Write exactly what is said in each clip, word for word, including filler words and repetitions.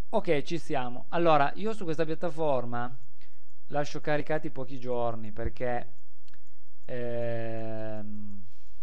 Ok, ci siamo. Allora, io su questa piattaforma lascio caricati pochi giorni perché ehm,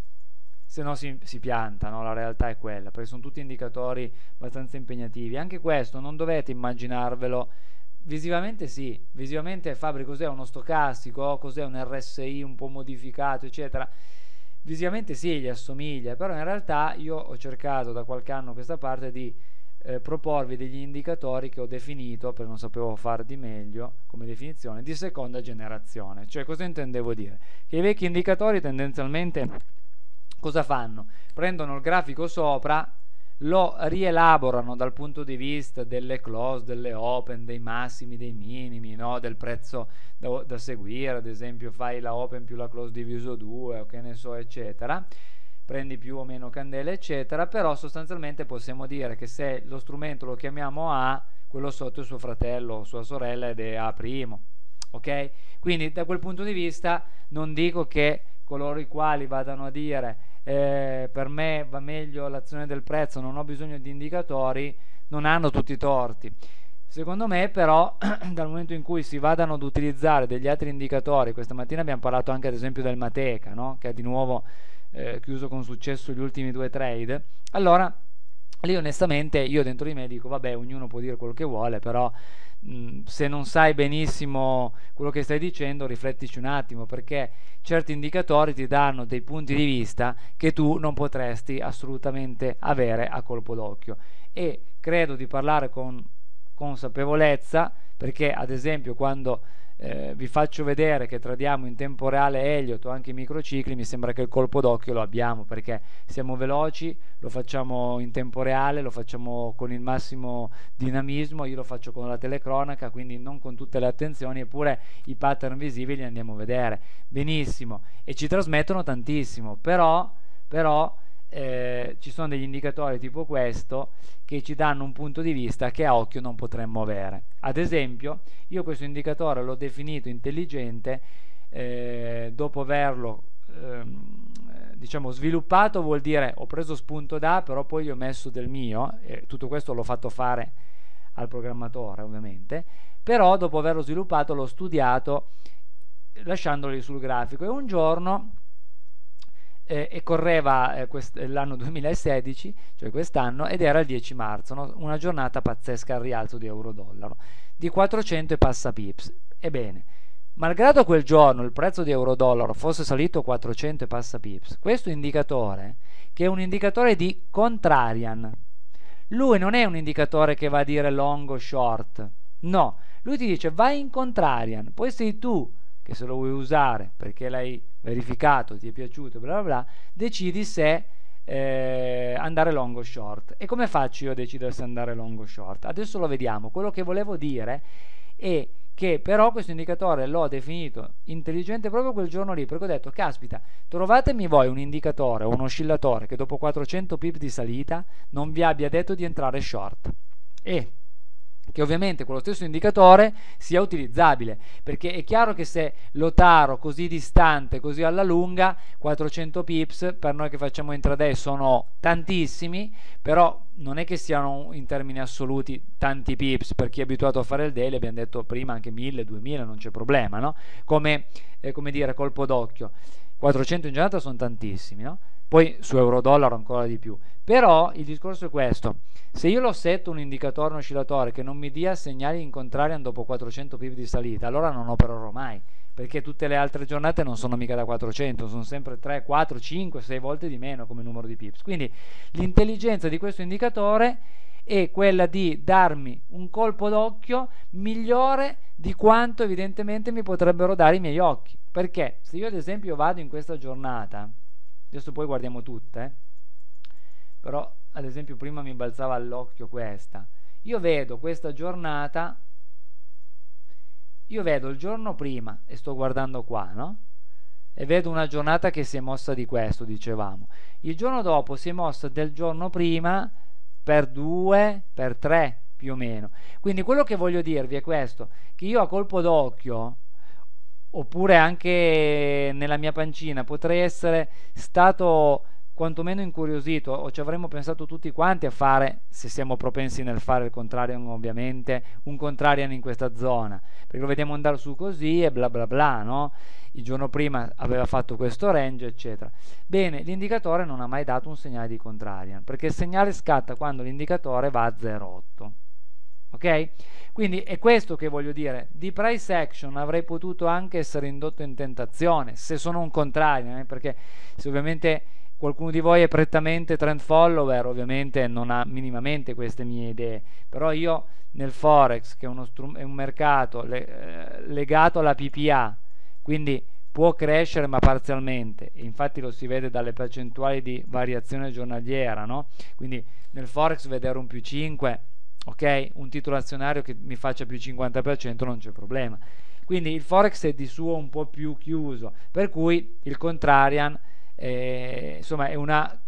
se no si, si pianta, no? La realtà è quella, perché sono tutti indicatori abbastanza impegnativi. Anche questo non dovete immaginarvelo. Visivamente sì, visivamente Fabri cos'è uno stocastico, cos'è un R S I un po' modificato, eccetera. Visivamente sì, gli assomiglia, però in realtà io ho cercato da qualche anno a questa parte di eh, proporvi degli indicatori che ho definito, perché non sapevo far di meglio come definizione, di seconda generazione. Cioè, cosa intendevo dire? Che i vecchi indicatori tendenzialmente cosa fanno? Prendono il grafico sopra, lo rielaborano dal punto di vista delle close, delle open, dei massimi, dei minimi, no? Del prezzo da, da seguire, ad esempio fai la open più la close diviso due o che ne so, eccetera, prendi più o meno candele, eccetera, però sostanzialmente possiamo dire che se lo strumento lo chiamiamo A, quello sotto è suo fratello o sua sorella ed è A', ok? Quindi da quel punto di vista non dico che coloro i quali vadano a dire eh, per me va meglio l'azione del prezzo, non ho bisogno di indicatori, non hanno tutti i torti. Secondo me però dal momento in cui si vadano ad utilizzare degli altri indicatori, questa mattina abbiamo parlato anche ad esempio del Mateca, no? Che ha di nuovo eh, chiuso con successo gli ultimi due trade, allora lì onestamente io dentro di me dico vabbè, ognuno può dire quello che vuole, però mh, se non sai benissimo quello che stai dicendo riflettici un attimo, perché certi indicatori ti danno dei punti di vista che tu non potresti assolutamente avere a colpo d'occhio, e credo di parlare con consapevolezza perché ad esempio quando eh, vi faccio vedere che tradiamo in tempo reale Elliott o anche i microcicli, mi sembra che il colpo d'occhio lo abbiamo perché siamo veloci, lo facciamo in tempo reale, lo facciamo con il massimo dinamismo, io lo faccio con la telecronaca, quindi non con tutte le attenzioni, eppure i pattern visivi li andiamo a vedere benissimo e ci trasmettono tantissimo, però, però eh, ci sono degli indicatori tipo questo che ci danno un punto di vista che a occhio non potremmo avere. Ad esempio, io questo indicatore l'ho definito intelligente eh, dopo averlo ehm, diciamo sviluppato, vuol dire ho preso spunto da, però poi gli ho messo del mio, e tutto questo l'ho fatto fare al programmatore ovviamente, però dopo averlo sviluppato l'ho studiato lasciandoli sul grafico, e un giorno eh, e correva eh, quest- l'anno duemilasedici, cioè quest'anno, ed era il dieci marzo, no? Una giornata pazzesca al rialzo di euro-dollaro di quattrocento e passa pips. Ebbene, malgrado quel giorno il prezzo di euro-dollaro fosse salito quattrocento e passa pips, questo indicatore, che è un indicatore di contrarian, lui non è un indicatore che va a dire long o short, no, lui ti dice vai in contrarian, poi sei tu che se lo vuoi usare perché l'hai verificato, ti è piaciuto, bla bla bla, decidi se eh, andare long o short. E come faccio io a decidere se andare long o short? Adesso lo vediamo. Quello che volevo dire è che però questo indicatore l'ho definito intelligente proprio quel giorno lì, perché ho detto caspita, trovatemi voi un indicatore o un oscillatore che dopo quattrocento pip di salita non vi abbia detto di entrare short, e che ovviamente quello stesso indicatore sia utilizzabile, perché è chiaro che se lo taro così distante, così alla lunga, quattrocento pips per noi che facciamo intraday sono tantissimi, però non è che siano in termini assoluti tanti pips. Per chi è abituato a fare il daily abbiamo detto prima anche mille, duemila, non c'è problema, no? Come, eh, come dire, colpo d'occhio, quattrocento in giornata sono tantissimi, no? Poi su euro-dollaro ancora di più. Però il discorso è questo: se io lo setto un indicatore, un oscillatore che non mi dia segnali in contrario dopo quattrocento pip di salita, allora non opererò mai, perché tutte le altre giornate non sono mica da quattrocento, sono sempre tre, quattro, cinque, sei volte di meno come numero di pips. Quindi l'intelligenza di questo indicatore è quella di darmi un colpo d'occhio migliore di quanto evidentemente mi potrebbero dare i miei occhi, perché se io ad esempio vado in questa giornata, adesso poi guardiamo tutte, eh, però ad esempio prima mi balzava all'occhio questa, io vedo questa giornata, io vedo il giorno prima e sto guardando qua, no? E vedo una giornata che si è mossa di questo, dicevamo, il giorno dopo si è mossa del giorno prima per due, per tre più o meno. Quindi quello che voglio dirvi è questo, che io a colpo d'occhio, oppure anche nella mia pancina, potrei essere stato quantomeno incuriosito, o ci avremmo pensato tutti quanti a fare, se siamo propensi nel fare il contrarian ovviamente, un contrarian in questa zona, perché lo vediamo andare su così e bla bla bla, no? Il giorno prima aveva fatto questo range, eccetera. Bene, l'indicatore non ha mai dato un segnale di contrarian, perché il segnale scatta quando l'indicatore va a zero virgola otto. Ok? Quindi è questo che voglio dire. Di price action avrei potuto anche essere indotto in tentazione se sono un contrario, eh? Perché se ovviamente qualcuno di voi è prettamente trend follower, ovviamente non ha minimamente queste mie idee, però io nel forex, che è, uno è un mercato le eh, legato alla P P A, quindi può crescere ma parzialmente, e infatti lo si vede dalle percentuali di variazione giornaliera, no? Quindi nel forex vedere un più cinque, ok, un titolo azionario che mi faccia più cinquanta per cento non c'è problema. Quindi il forex è di suo un po' più chiuso, per cui il contrarian eh, insomma è una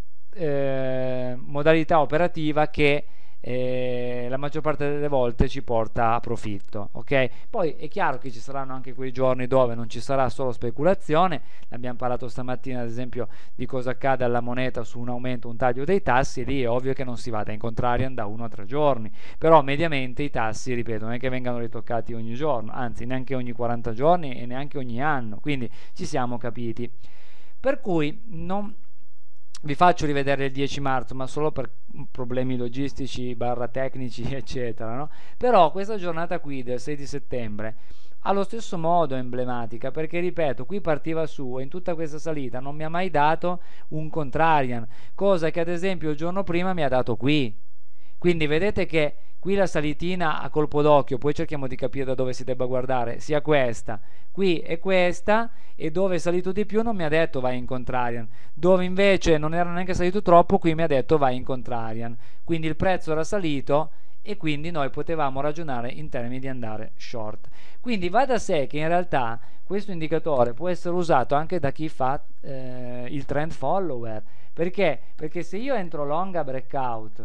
eh, modalità operativa che eh, la maggior parte delle volte ci porta a profitto, ok? Poi è chiaro che ci saranno anche quei giorni dove non ci sarà solo speculazione. Abbiamo parlato stamattina ad esempio di cosa accade alla moneta su un aumento, un taglio dei tassi, e lì è ovvio che non si vada in contrarian da uno a tre giorni, però mediamente i tassi, ripeto, non è che vengano ritoccati ogni giorno, anzi neanche ogni quaranta giorni e neanche ogni anno, quindi ci siamo capiti. Per cui non vi faccio rivedere il dieci marzo, ma solo per problemi logistici barra tecnici eccetera, no? Però questa giornata qui del sei di settembre allo stesso modo è emblematica, perché ripeto, qui partiva su e in tutta questa salita non mi ha mai dato un contrarian, cosa che ad esempio il giorno prima mi ha dato qui. Quindi vedete che qui la salitina a colpo d'occhio, poi cerchiamo di capire da dove si debba guardare, sia questa, qui è questa, e dove è salito di più non mi ha detto vai in contrarian, dove invece non era neanche salito troppo, qui mi ha detto vai in contrarian, quindi il prezzo era salito e quindi noi potevamo ragionare in termini di andare short. Quindi va da sé che in realtà questo indicatore può essere usato anche da chi fa eh, il trend follower. Perché? Perché se io entro long a breakout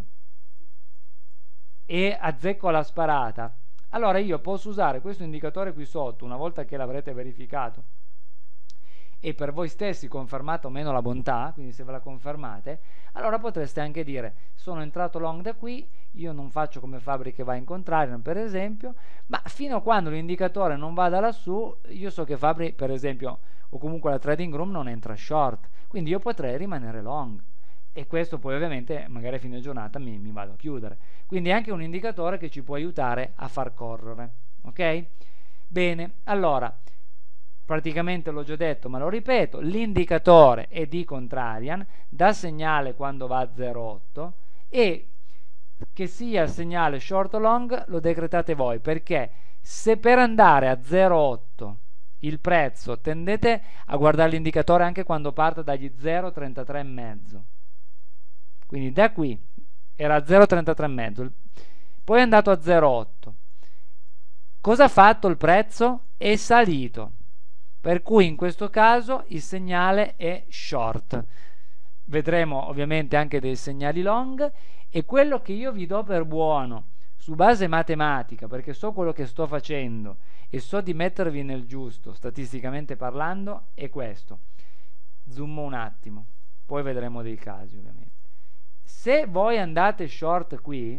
e azzecco la sparata, allora io posso usare questo indicatore qui sotto, una volta che l'avrete verificato e per voi stessi confermate o meno la bontà, quindi se ve la confermate, allora potreste anche dire sono entrato long da qui, io non faccio come Fabri che va in contrarian per esempio, ma fino a quando l'indicatore non vada lassù io so che Fabri per esempio o comunque la trading room non entra short, quindi io potrei rimanere long, e questo poi ovviamente magari a fine giornata mi, mi vado a chiudere. Quindi è anche un indicatore che ci può aiutare a far correre, ok? Bene, allora praticamente l'ho già detto ma lo ripeto, l'indicatore è di contrarian, dà segnale quando va a zero virgola otto, e che sia il segnale short o long lo decretate voi, perché se per andare a zero virgola otto il prezzo, tendete a guardare l'indicatore anche quando parte dagli zero virgola trentatré e mezzo, quindi da qui era a zero virgola trentatré e mezzo, poi è andato a zero virgola otto, cosa ha fatto il prezzo? È salito, per cui in questo caso il segnale è short. Vedremo ovviamente anche dei segnali long, e quello che io vi do per buono su base matematica, perché so quello che sto facendo e so di mettervi nel giusto statisticamente parlando, è questo. Zoom un attimo, poi vedremo dei casi ovviamente. Se voi andate short qui,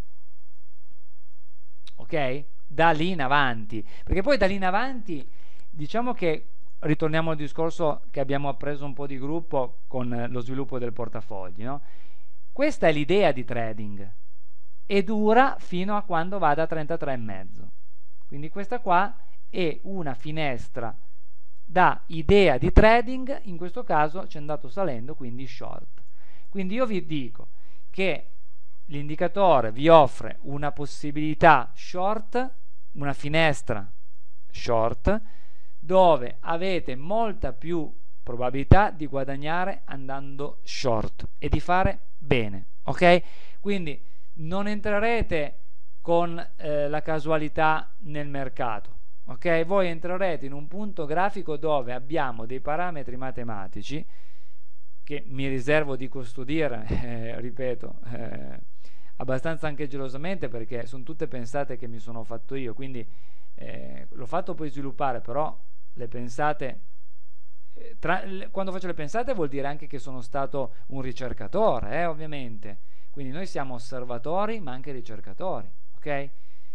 ok, da lì in avanti, perché poi da lì in avanti diciamo che ritorniamo al discorso che abbiamo appreso un po' di gruppo con lo sviluppo del portafogli, no? Questa è l'idea di trading e dura fino a quando vada a trentatré e mezzo, quindi questa qua è una finestra da idea di trading, in questo caso ci è andato salendo, quindi short. Quindi io vi dico che l'indicatore vi offre una possibilità short, una finestra short, dove avete molta più probabilità di guadagnare andando short e di fare bene, ok? Quindi non entrerete con eh, la casualità nel mercato, ok? Voi entrerete in un punto grafico dove abbiamo dei parametri matematici che mi riservo di custodire, eh, ripeto, eh, abbastanza anche gelosamente, perché sono tutte pensate che mi sono fatto io, quindi eh, l'ho fatto poi sviluppare, però le pensate Eh, tra, quando faccio le pensate vuol dire anche che sono stato un ricercatore, eh, ovviamente. Quindi noi siamo osservatori ma anche ricercatori, ok? Eh,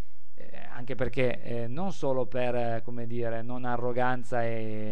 anche perché eh, non solo per, eh, come dire, non arroganza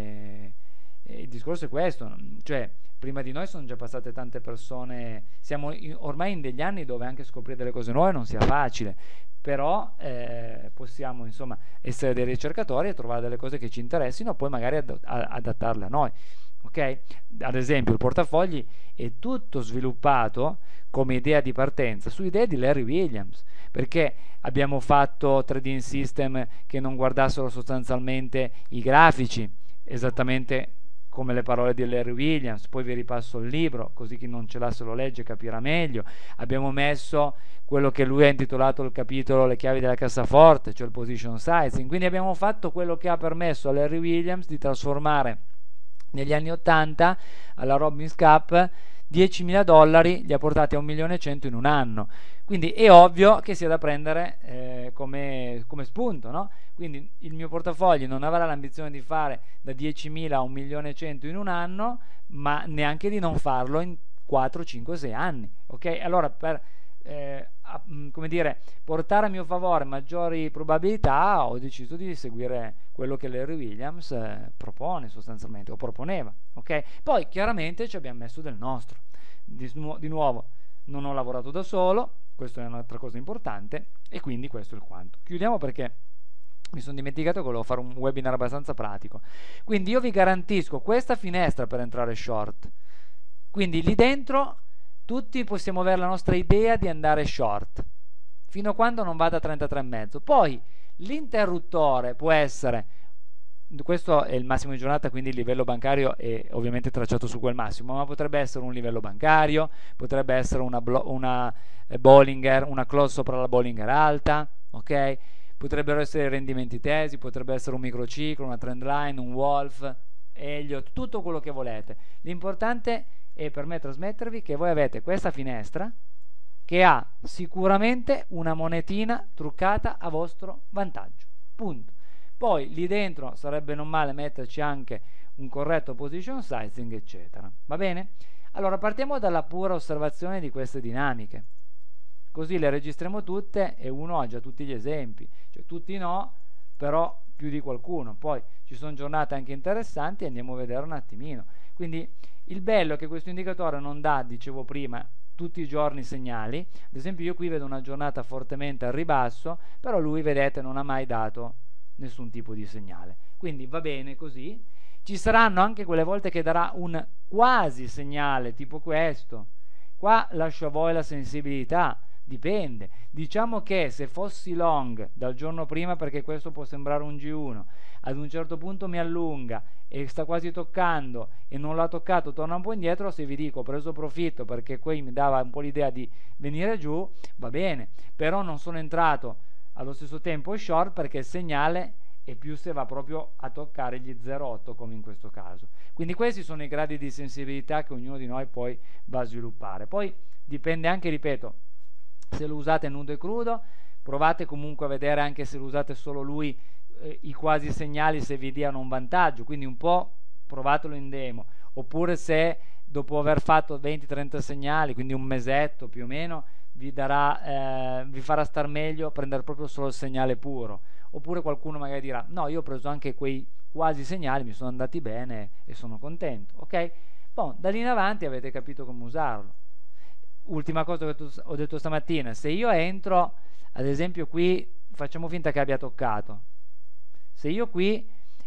e, e il discorso è questo, cioè prima di noi sono già passate tante persone, siamo in, ormai in degli anni dove anche scoprire delle cose nuove non sia facile, però eh, possiamo insomma essere dei ricercatori e trovare delle cose che ci interessino, poi magari ad, a, adattarle a noi, ok? Ad esempio il portafogli è tutto sviluppato come idea di partenza su idee di Larry Williams, perché abbiamo fatto trading system che non guardassero sostanzialmente i grafici, esattamente come le parole di Larry Williams. Poi vi ripasso il libro così chi non ce l'ha se lo legge capirà meglio. Abbiamo messo quello che lui ha intitolato il capitolo Le chiavi della cassaforte, cioè il position sizing, quindi abbiamo fatto quello che ha permesso a Larry Williams di trasformare negli anni ottanta alla Robbins Cup diecimila dollari, li ha portati a un milione e cento in un anno. Quindi è ovvio che sia da prendere eh, come, come spunto, no? Quindi il mio portafoglio non avrà l'ambizione di fare da diecimila a un milione e cento in un anno, ma neanche di non farlo in quattro, cinque, sei anni, ok? Allora per eh, a, come dire, portare a mio favore maggiori probabilità ho deciso di seguire quello che Larry Williams eh, propone sostanzialmente, o proponeva, ok? Poi chiaramente ci abbiamo messo del nostro, di, nu- di nuovo non ho lavorato da solo, questa è un'altra cosa importante, e quindi questo è il quanto. Chiudiamo perché mi sono dimenticato che volevo fare un webinar abbastanza pratico. Quindi io vi garantisco questa finestra per entrare short, quindi lì dentro tutti possiamo avere la nostra idea di andare short fino a quando non vada a trentatré virgola cinque. Poi l'interruttore può essere, questo è il massimo di giornata, quindi il livello bancario è ovviamente tracciato su quel massimo, ma potrebbe essere un livello bancario, potrebbe essere una, una Bollinger, una close sopra la Bollinger alta, ok? Potrebbero essere rendimenti tesi, potrebbe essere un microciclo, una trend line, un Wolf, Elliott, tutto quello che volete. L'importante è per me trasmettervi che voi avete questa finestra che ha sicuramente una monetina truccata a vostro vantaggio, punto. Poi lì dentro sarebbe non male metterci anche un corretto position sizing, eccetera. Va bene? Allora partiamo dalla pura osservazione di queste dinamiche, così le registriamo tutte e uno ha già tutti gli esempi, cioè tutti no, però più di qualcuno. Poi ci sono giornate anche interessanti e andiamo a vedere un attimino. Quindi il bello è che questo indicatore non dà, dicevo prima, tutti i giorni segnali. Ad esempio io qui vedo una giornata fortemente al ribasso, però lui, vedete, non ha mai dato nessun tipo di segnale, quindi va bene così. Ci saranno anche quelle volte che darà un quasi segnale tipo questo, qua lascio a voi la sensibilità, dipende. Diciamo che se fossi long dal giorno prima, perché questo può sembrare un G uno, ad un certo punto mi allunga e sta quasi toccando e non l'ha toccato, torna un po' indietro, se vi dico ho preso profitto perché qui mi dava un po' l'idea di venire giù, va bene, però non sono entrato allo stesso tempo short perché il segnale è più se va proprio a toccare gli zero virgola otto come in questo caso. Quindi questi sono i gradi di sensibilità che ognuno di noi poi va a sviluppare. Poi dipende anche, ripeto, se lo usate nudo e crudo, provate comunque a vedere anche se lo usate solo lui eh, i quasi segnali, se vi diano un vantaggio, quindi un po' provatelo in demo, oppure se dopo aver fatto venti trenta segnali, quindi un mesetto più o meno, vi, darà, eh, vi farà star meglio a prendere proprio solo il segnale puro. Oppure qualcuno magari dirà no, io ho preso anche quei quasi segnali, mi sono andati bene e sono contento, ok? Bon, da lì in avanti avete capito come usarlo. Ultima cosa che ho detto stamattina, se io entro ad esempio qui, facciamo finta che abbia toccato, se io qui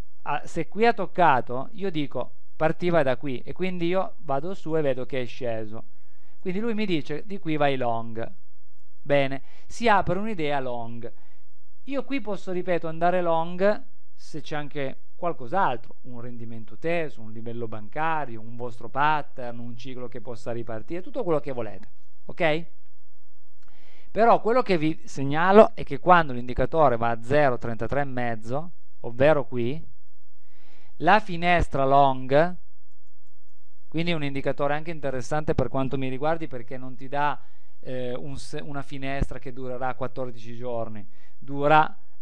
se qui ha toccato, io dico partiva da qui e quindi io vado su e vedo che è sceso, quindi lui mi dice di qui vai long, bene, si apre un'idea long. Io qui posso, ripeto, andare long se c'è anche qualcos'altro, un rendimento teso, un livello bancario, un vostro pattern, un ciclo che possa ripartire, tutto quello che volete, ok? Però quello che vi segnalo è che quando l'indicatore va a zero virgola trentatré e cinque, ovvero qui, la finestra long, quindi è un indicatore anche interessante per quanto mi riguardi perché non ti dà eh, un, una finestra che durerà quattordici giorni, dura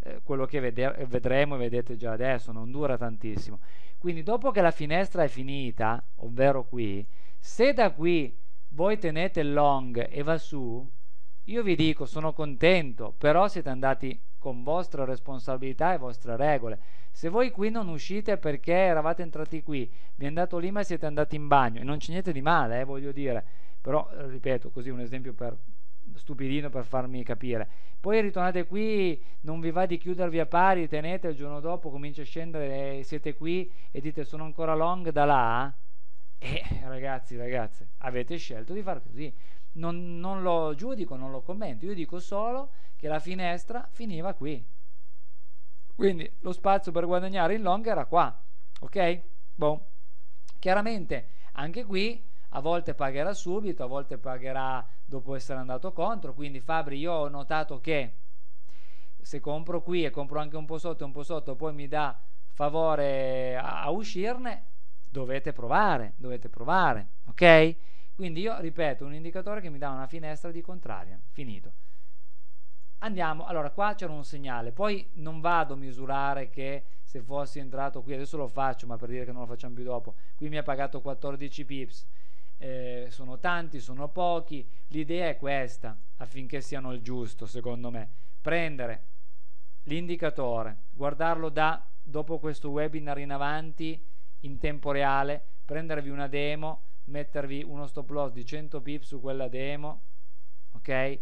eh, quello che veder- vedremo e vedete già adesso, non dura tantissimo. Quindi dopo che la finestra è finita, ovvero qui, se da qui voi tenete il long e va su, io vi dico sono contento, però siete andati con vostre responsabilità e vostre regole. Se voi qui non uscite perché eravate entrati qui, vi è andato lì ma siete andati in bagno, e non c'è niente di male, eh, voglio dire, però eh, ripeto, così un esempio per stupidino per farmi capire. Poi ritornate qui, non vi va di chiudervi a pari, tenete, il giorno dopo comincia a scendere e siete qui e dite sono ancora long da là, e ragazzi, ragazze, avete scelto di far così. Non, non lo giudico, non lo commento, io dico solo che la finestra finiva qui, quindi lo spazio per guadagnare in long era qua, ok? Boh. Chiaramente anche qui a volte pagherà subito, a volte pagherà dopo essere andato contro, quindi Fabri, io ho notato che se compro qui e compro anche un po' sotto e un po' sotto, poi mi dà favore a, a uscirne, dovete provare, dovete provare, ok? Quindi io ripeto, un indicatore che mi dà una finestra di contraria, finito. Andiamo, allora qua c'era un segnale, poi non vado a misurare che se fossi entrato qui, adesso lo faccio, ma per dire che non lo facciamo più dopo, qui mi ha pagato quattordici pips, eh, sono tanti, sono pochi, l'idea è questa, affinché siano il giusto, secondo me, prendere l'indicatore, guardarlo da dopo questo webinar in avanti, in tempo reale, prendervi una demo, mettervi uno stop loss di cento pips su quella demo, ok? E,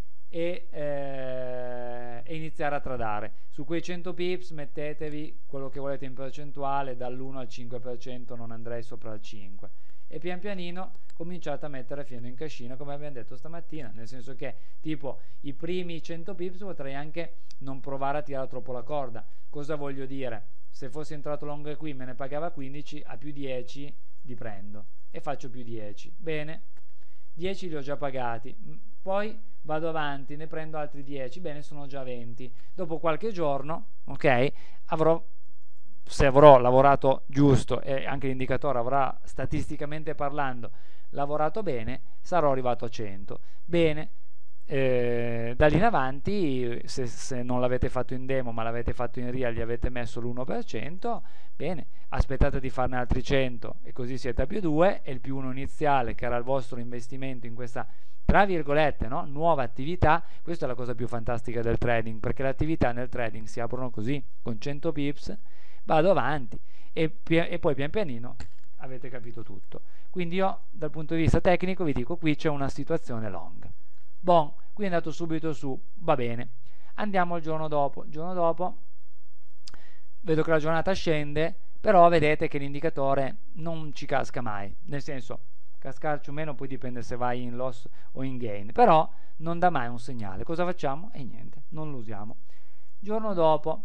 eh, e iniziare a tradare. Su quei cento pips mettetevi quello che volete in percentuale, dall'uno al cinque per cento, non andrei sopra il cinque, e pian pianino cominciate a mettere fieno in cascina, come abbiamo detto stamattina, nel senso che tipo i primi cento pips potrei anche non provare a tirare troppo la corda. Cosa voglio dire? Se fossi entrato long qui me ne pagava quindici, a più dieci li prendo e faccio più dieci, bene, dieci li ho già pagati, poi vado avanti, ne prendo altri dieci, bene, sono già venti. Dopo qualche giorno, ok, avrò, se avrò lavorato giusto e anche l'indicatore avrà statisticamente parlando lavorato bene, sarò arrivato a cento. Bene, eh, da lì in avanti, se, se non l'avete fatto in demo ma l'avete fatto in real, gli avete messo l'uno per cento, bene, aspettate di farne altri cento e così siete a più due, e il più uno iniziale, che era il vostro investimento in questa, tra virgolette, no? nuova attività. Questa è la cosa più fantastica del trading, perché le attività nel trading si aprono così, con cento pips vado avanti e, e poi pian pianino avete capito tutto. Quindi io dal punto di vista tecnico vi dico, qui c'è una situazione long. Bon, qui è andato subito su, va bene. Andiamo al giorno dopo. Il giorno dopo vedo che la giornata scende, però vedete che l'indicatore non ci casca mai, nel senso, cascarci o meno poi dipende se vai in loss o in gain, però non dà mai un segnale. Cosa facciamo? E niente, non lo usiamo. Giorno dopo,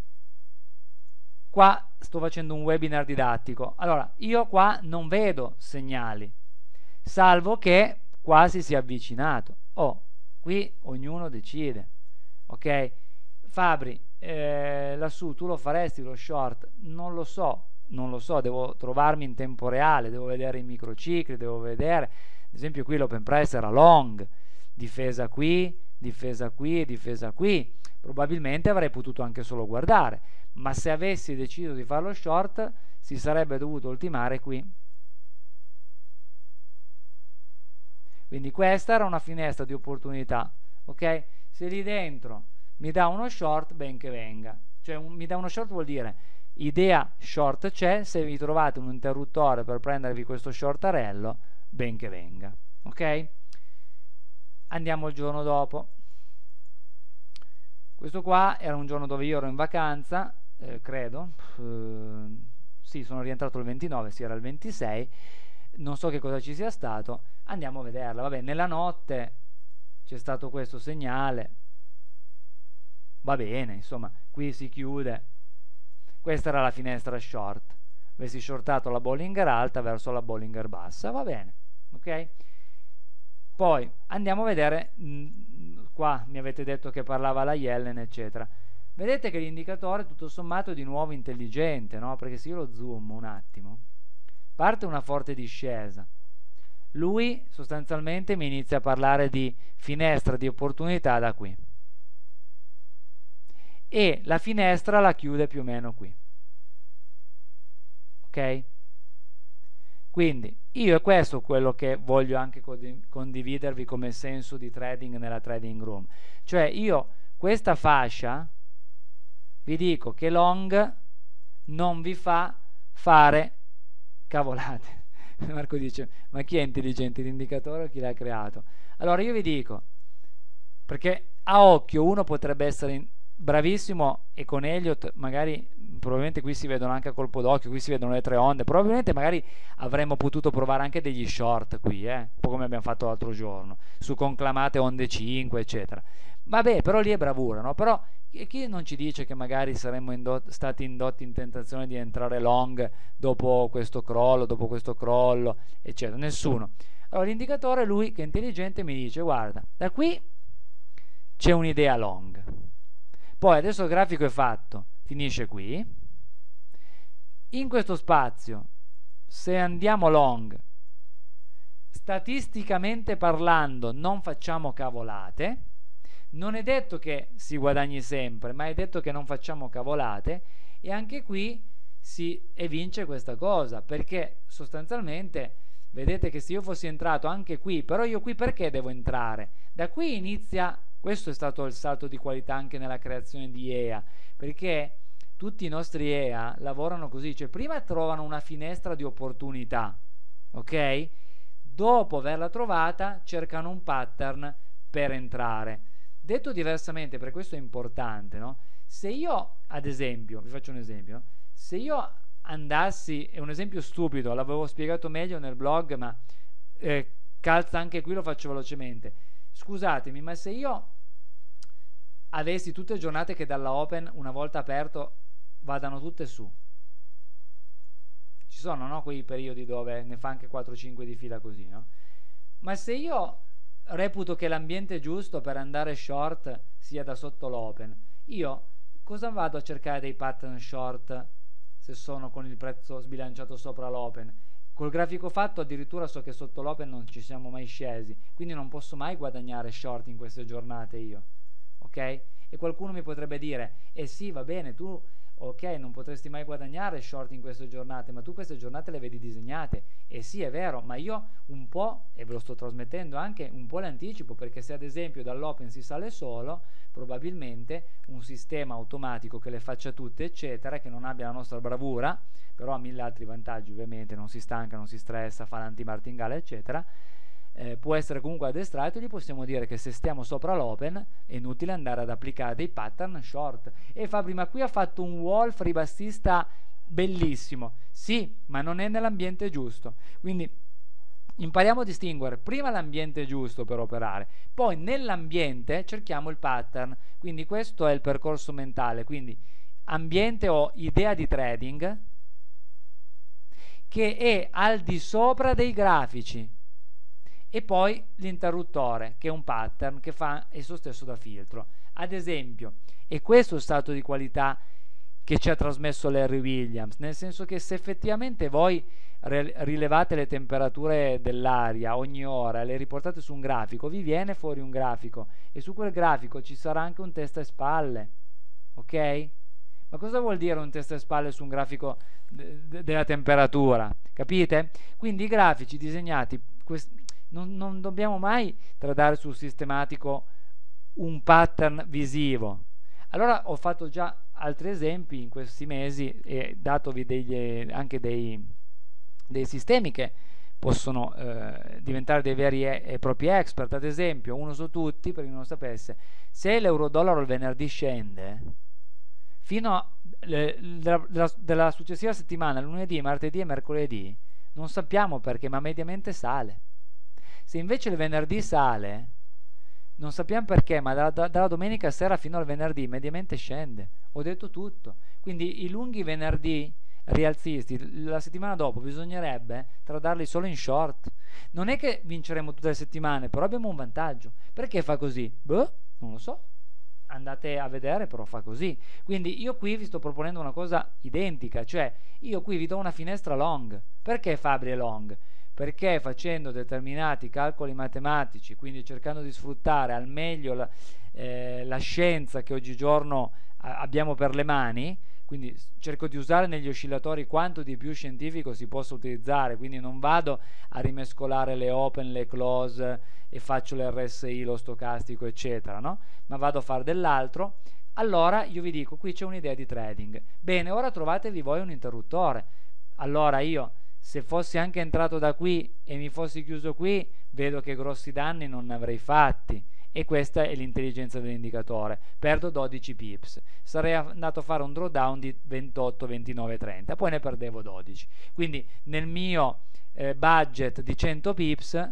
qua sto facendo un webinar didattico, allora io qua non vedo segnali, salvo che quasi si è avvicinato. Oh, qui ognuno decide, ok? Fabri, eh, lassù tu lo faresti lo short? Non lo so, non lo so, devo trovarmi in tempo reale, devo vedere i microcicli, devo vedere, ad esempio qui l'open price era long, difesa qui, difesa qui, difesa qui, probabilmente avrei potuto anche solo guardare, ma se avessi deciso di farlo short si sarebbe dovuto ultimare qui. Quindi questa era una finestra di opportunità, ok? Se lì dentro mi dà uno short, ben che venga. Cioè un, mi dà uno short vuol dire idea short c'è, se vi trovate un interruttore per prendervi questo shortarello, ben che venga, ok? Andiamo il giorno dopo. Questo qua era un giorno dove io ero in vacanza, eh, credo, eh, sì, sono rientrato il ventinove, sì, era il ventisei, non so che cosa ci sia stato, andiamo a vederla. Vabbè, nella notte c'è stato questo segnale, va bene, insomma, qui si chiude. Questa era la finestra short, avessi shortato la Bollinger alta verso la Bollinger bassa, va bene, ok? Poi andiamo a vedere, mh, qua mi avete detto che parlava la Yellen, eccetera. Vedete che l'indicatore tutto sommato è di nuovo intelligente, no? Perché se io lo zoom un attimo, parte una forte discesa, lui sostanzialmente mi inizia a parlare di finestra di opportunità da qui, e la finestra la chiude più o meno qui, ok? Quindi io è questo quello che voglio anche condividervi come senso di trading nella trading room, cioè io questa fascia vi dico che long non vi fa fare cavolate. Marco dice, ma chi è intelligente, l'indicatore o chi l'ha creato? Allora io vi dico, perché a occhio uno potrebbe essere bravissimo e con Elliott magari, probabilmente qui si vedono anche a colpo d'occhio, qui si vedono le tre onde, probabilmente magari avremmo potuto provare anche degli short qui, eh? Un po' come abbiamo fatto l'altro giorno, su conclamate onde cinque, eccetera. Vabbè, però lì è bravura, no? Però chi non ci dice che magari saremmo indot- stati indotti in tentazione di entrare long dopo questo crollo, dopo questo crollo, eccetera? Nessuno. Allora l'indicatore, lui che è intelligente, mi dice, guarda, da qui c'è un'idea long, poi adesso il grafico è fatto, finisce qui, in questo spazio se andiamo long, statisticamente parlando non facciamo cavolate, non è detto che si guadagni sempre, ma è detto che non facciamo cavolate, e anche qui si evince questa cosa, perché sostanzialmente vedete che se io fossi entrato anche qui, però io qui perché devo entrare? Da qui inizia, questo è stato il salto di qualità anche nella creazione di E A, perché tutti i nostri E A lavorano così, cioè prima trovano una finestra di opportunità, ok? Dopo averla trovata cercano un pattern per entrare. Detto diversamente, per questo è importante, no? Se io, ad esempio, vi faccio un esempio, no? Se io andassi, è un esempio stupido, l'avevo spiegato meglio nel blog, ma eh, calza anche qui, lo faccio velocemente. Scusatemi, ma se io avessi tutte le giornate che dalla open, una volta aperto, vadano tutte su, ci sono, no? Quei periodi dove ne fa anche quattro cinque di fila così, no? Ma se io reputo che l'ambiente giusto per andare short sia da sotto l'open, io cosa vado a cercare dei pattern short se sono con il prezzo sbilanciato sopra l'open? Col grafico fatto addirittura so che sotto l'open non ci siamo mai scesi, quindi non posso mai guadagnare short in queste giornate io, ok? E qualcuno mi potrebbe dire, eh sì, va bene, tu ok, non potresti mai guadagnare short in queste giornate, ma tu queste giornate le vedi disegnate. E sì, è vero, ma io un po', e ve lo sto trasmettendo anche, un po' le anticipo, perché se ad esempio dall'open si sale solo, probabilmente un sistema automatico che le faccia tutte, eccetera, che non abbia la nostra bravura, però ha mille altri vantaggi, ovviamente, non si stanca, non si stressa, fa l'anti-martingale, eccetera, Eh, può essere comunque addestrato, e gli possiamo dire che se stiamo sopra l'open è inutile andare ad applicare dei pattern short. E Fabri, ma qui ha fatto un Wolf ribassista bellissimo. Sì, ma non è nell'ambiente giusto. Quindi impariamo a distinguere prima l'ambiente giusto per operare, poi nell'ambiente cerchiamo il pattern. Quindi questo è il percorso mentale. Quindi ambiente o idea di trading che è al di sopra dei grafici, e poi l'interruttore che è un pattern che fa esso stesso da filtro, ad esempio. E questo è lo stato di qualità che ci ha trasmesso Larry Williams, nel senso che se effettivamente voi rilevate le temperature dell'aria ogni ora e le riportate su un grafico, vi viene fuori un grafico, e su quel grafico ci sarà anche un testa e spalle, ok? Ma cosa vuol dire un testa e spalle su un grafico de de della temperatura? Capite? Quindi i grafici disegnati, non, non dobbiamo mai tradare sul sistematico un pattern visivo. Allora ho fatto già altri esempi in questi mesi e datovi degli, anche dei, dei sistemi che possono eh, diventare dei veri e, e propri expert. Ad esempio, uno su tutti, per chi non lo sapesse, se l'euro-dollaro il venerdì scende, fino a, le, della, della, della successiva settimana, lunedì, martedì e mercoledì, non sappiamo perché, ma mediamente sale. Se invece il venerdì sale, non sappiamo perché, ma dalla, dalla domenica sera fino al venerdì mediamente scende. Ho detto tutto. Quindi i lunghi venerdì rialzisti la settimana dopo bisognerebbe tradarli solo in short. Non è che vinceremo tutte le settimane, però abbiamo un vantaggio. Perché fa così? Boh, non lo so. Andate a vedere, però fa così. Quindi io qui vi sto proponendo una cosa identica, cioè io qui vi do una finestra long. Perché Fabri è long? Perché facendo determinati calcoli matematici, quindi cercando di sfruttare al meglio la, eh, la scienza che oggigiorno abbiamo per le mani, quindi cerco di usare negli oscillatori quanto di più scientifico si possa utilizzare, quindi non vado a rimescolare le open, le close e faccio l'R S I, lo stocastico eccetera, no? Ma vado a fare dell'altro. Allora io vi dico, qui c'è un'idea di trading. Bene, ora trovatevi voi un interruttore. Allora io, se fossi anche entrato da qui e mi fossi chiuso qui, vedo che grossi danni non ne avrei fatti, e questa è l'intelligenza dell'indicatore. Perdo dodici pips, sarei andato a fare un drawdown di ventotto, ventinove, trenta, poi ne perdevo dodici. Quindi nel mio eh, budget di cento pips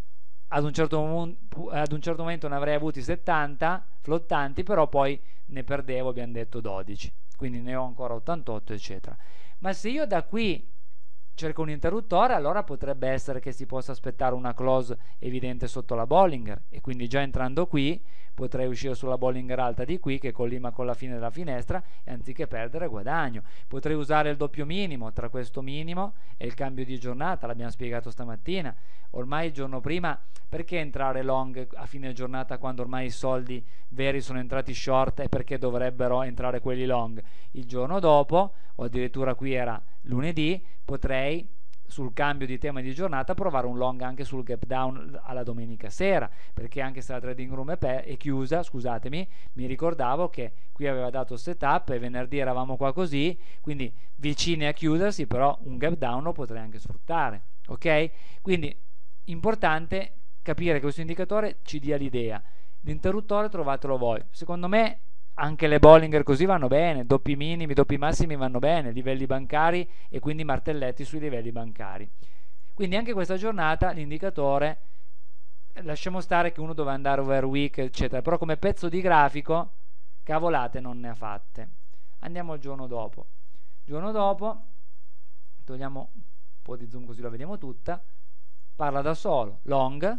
ad un, certo ad un certo momento ne avrei avuti settanta flottanti, però poi ne perdevo, abbiamo detto, dodici, quindi ne ho ancora ottantotto eccetera. Ma se io da qui cerco un interruttore, allora potrebbe essere che si possa aspettare una close evidente sotto la Bollinger, e quindi già entrando qui potrei uscire sulla Bollinger alta di qui che collima con la fine della finestra, e anziché perdere guadagno. Potrei usare il doppio minimo tra questo minimo e il cambio di giornata, l'abbiamo spiegato stamattina. Ormai il giorno prima, perché entrare long a fine giornata quando ormai i soldi veri sono entrati short, e perché dovrebbero entrare quelli long il giorno dopo, o addirittura qui era lunedì, potrei sul cambio di tema di giornata provare un long anche sul gap down alla domenica sera, perché anche se la trading room è, è chiusa, scusatemi, mi ricordavo che qui aveva dato setup e venerdì eravamo qua così, quindi vicini a chiudersi, però un gap down lo potrei anche sfruttare, ok? Quindi importante capire che questo indicatore ci dia l'idea. L'interruttore trovatelo voi. Secondo me anche le Bollinger così vanno bene, doppi minimi, doppi massimi vanno bene, livelli bancari e quindi martelletti sui livelli bancari. Quindi anche questa giornata l'indicatore, lasciamo stare che uno doveva andare over week eccetera, però come pezzo di grafico cavolate non ne ha fatte. Andiamo al giorno dopo. Giorno dopo togliamo un po' di zoom così la vediamo tutta. Parla da solo, long,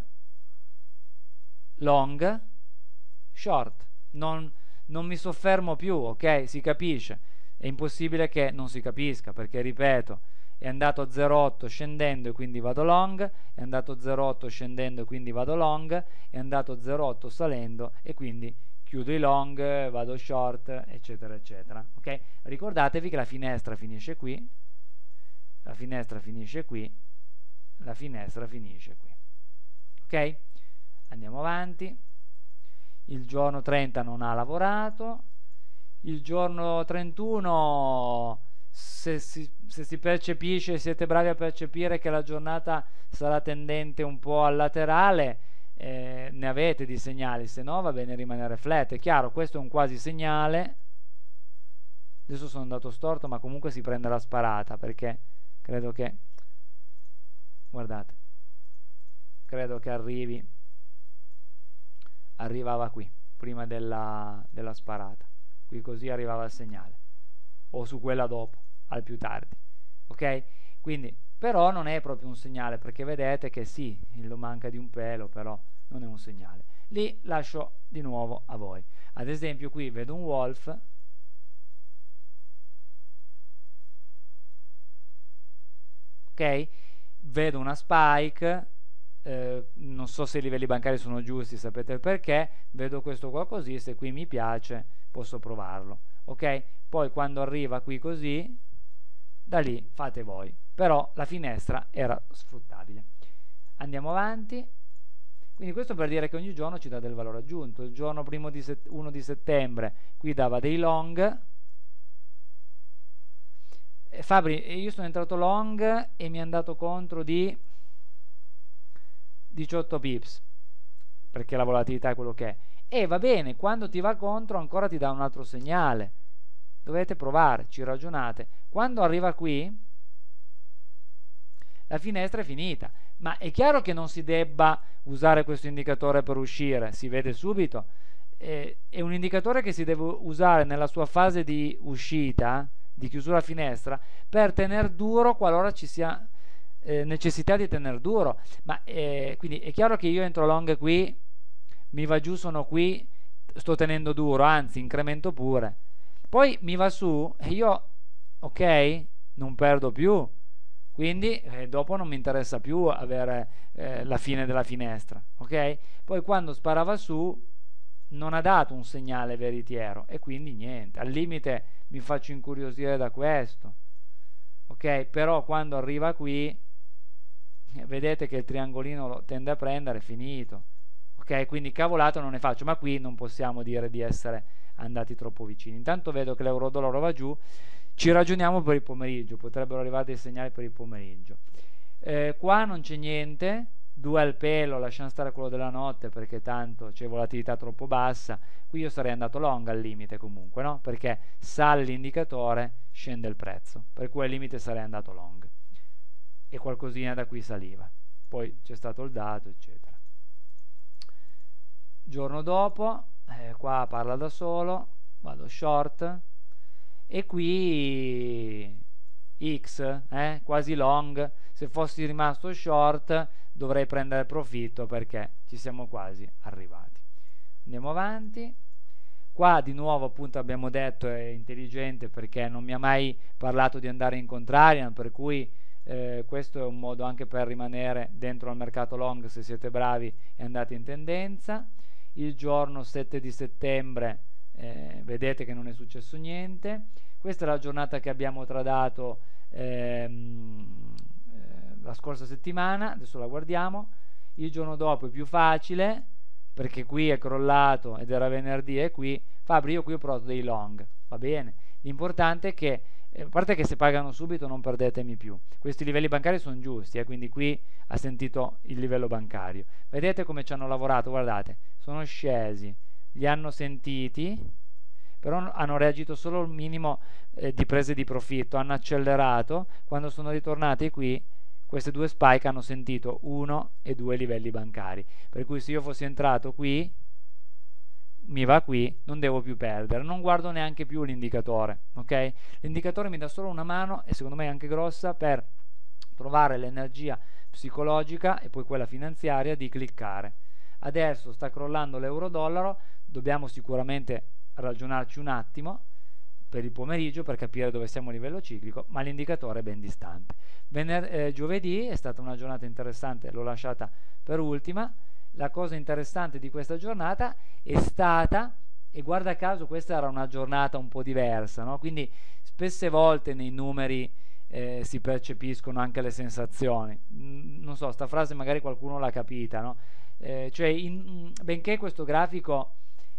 long, short. Non Non mi soffermo più, ok? Si capisce. È impossibile che non si capisca, perché ripeto, è andato a zero virgola otto scendendo e quindi vado long, è andato a zero virgola otto scendendo e quindi vado long, è andato a zero virgola otto salendo e quindi chiudo i long, vado short, eccetera, eccetera. Ok? Ricordatevi che la finestra finisce qui, la finestra finisce qui, la finestra finisce qui. Ok? Andiamo avanti. Il giorno trenta non ha lavorato, il giorno trentuno se si, se si percepisce, siete bravi a percepire che la giornata sarà tendente un po' al laterale, eh, ne avete di segnali, se no va bene rimanere flat. È chiaro, questo è un quasi segnale, adesso sono andato storto ma comunque si prende la sparata, perché credo che, guardate, credo che arrivi arrivava qui prima della, della sparata, qui così arrivava il segnale, o su quella dopo al più tardi, ok? Quindi però non è proprio un segnale, perché vedete che sì, lo manca di un pelo, però non è un segnale. Lì lascio di nuovo a voi. Ad esempio qui vedo un wolf, ok? Vedo una spike. Eh, non so se i livelli bancari sono giusti, sapete il perché, vedo questo qua così, se qui mi piace posso provarlo, ok? Poi quando arriva qui così, da lì fate voi, però la finestra era sfruttabile. Andiamo avanti. Quindi questo per dire che ogni giorno ci dà del valore aggiunto. Il giorno primo di primo di settembre qui dava dei long, e Fabri, io sono entrato long e mi è andato contro di diciotto pips, perché la volatilità è quello che è, e va bene, quando ti va contro ancora ti dà un altro segnale, dovete provare, ci ragionate. Quando arriva qui la finestra è finita, ma è chiaro che non si debba usare questo indicatore per uscire, si vede subito, eh, è un indicatore che si deve usare nella sua fase di uscita, di chiusura finestra, per tener duro qualora ci sia Eh, necessità di tenere duro. Ma eh, quindi è chiaro che io entro long qui, mi va giù, sono qui, sto tenendo duro, anzi incremento pure, poi mi va su e io, ok, non perdo più, quindi eh, dopo non mi interessa più avere eh, la fine della finestra, ok? Poi quando sparava su non ha dato un segnale veritiero e quindi niente, al limite mi faccio incuriosire da questo, ok? Però quando arriva qui vedete che il triangolino lo tende a prendere, è finito, ok? Quindi cavolato non ne faccio, ma qui non possiamo dire di essere andati troppo vicini. Intanto vedo che l'euro-dollaro va giù, ci ragioniamo per il pomeriggio, potrebbero arrivare dei segnali per il pomeriggio. Eh, qua non c'è niente, due al pelo, lasciamo stare quello della notte perché tanto c'è volatilità troppo bassa. Qui io sarei andato long al limite comunque, no? Perché sale l'indicatore, scende il prezzo, per cui al limite sarei andato long e qualcosina da qui saliva, poi c'è stato il dato eccetera. Giorno dopo eh, qua parla da solo, vado short e qui X, eh, quasi long. Se fossi rimasto short dovrei prendere profitto perché ci siamo quasi arrivati. Andiamo avanti. Qua di nuovo appunto abbiamo detto è intelligente perché non mi ha mai parlato di andare in contrarian, per cui eh, questo è un modo anche per rimanere dentro al mercato long se siete bravi e andate in tendenza. Il giorno sette di settembre eh, vedete che non è successo niente. Questa è la giornata che abbiamo tradato ehm, eh, la scorsa settimana, adesso la guardiamo. Il giorno dopo è più facile perché qui è crollato ed era venerdì e qui Fabri io qui ho provato dei long, va bene, l'importante è che eh, a parte che se pagano subito non perdetemi più, questi livelli bancari sono giusti, eh, quindi qui ha sentito il livello bancario, vedete come ci hanno lavorato, guardate, sono scesi, li hanno sentiti, però hanno reagito solo al minimo eh, di prese di profitto, hanno accelerato, quando sono ritornati qui queste due spike hanno sentito uno e due livelli bancari, per cui se io fossi entrato qui mi va qui, non devo più perdere, non guardo neanche più l'indicatore, ok? L'indicatore mi dà solo una mano e secondo me anche grossa per trovare l'energia psicologica e poi quella finanziaria di cliccare. Adesso sta crollando l'euro-dollaro, dobbiamo sicuramente ragionarci un attimo per il pomeriggio per capire dove siamo a livello ciclico, ma l'indicatore è ben distante. Vener- eh, giovedì è stata una giornata interessante, l'ho lasciata per ultima. La cosa interessante di questa giornata è stata, e guarda caso questa era una giornata un po' diversa, no? Quindi spesse volte nei numeri eh, si percepiscono anche le sensazioni. Mm, non so, sta frase magari qualcuno l'ha capita, no? Eh, cioè in, benché questo grafico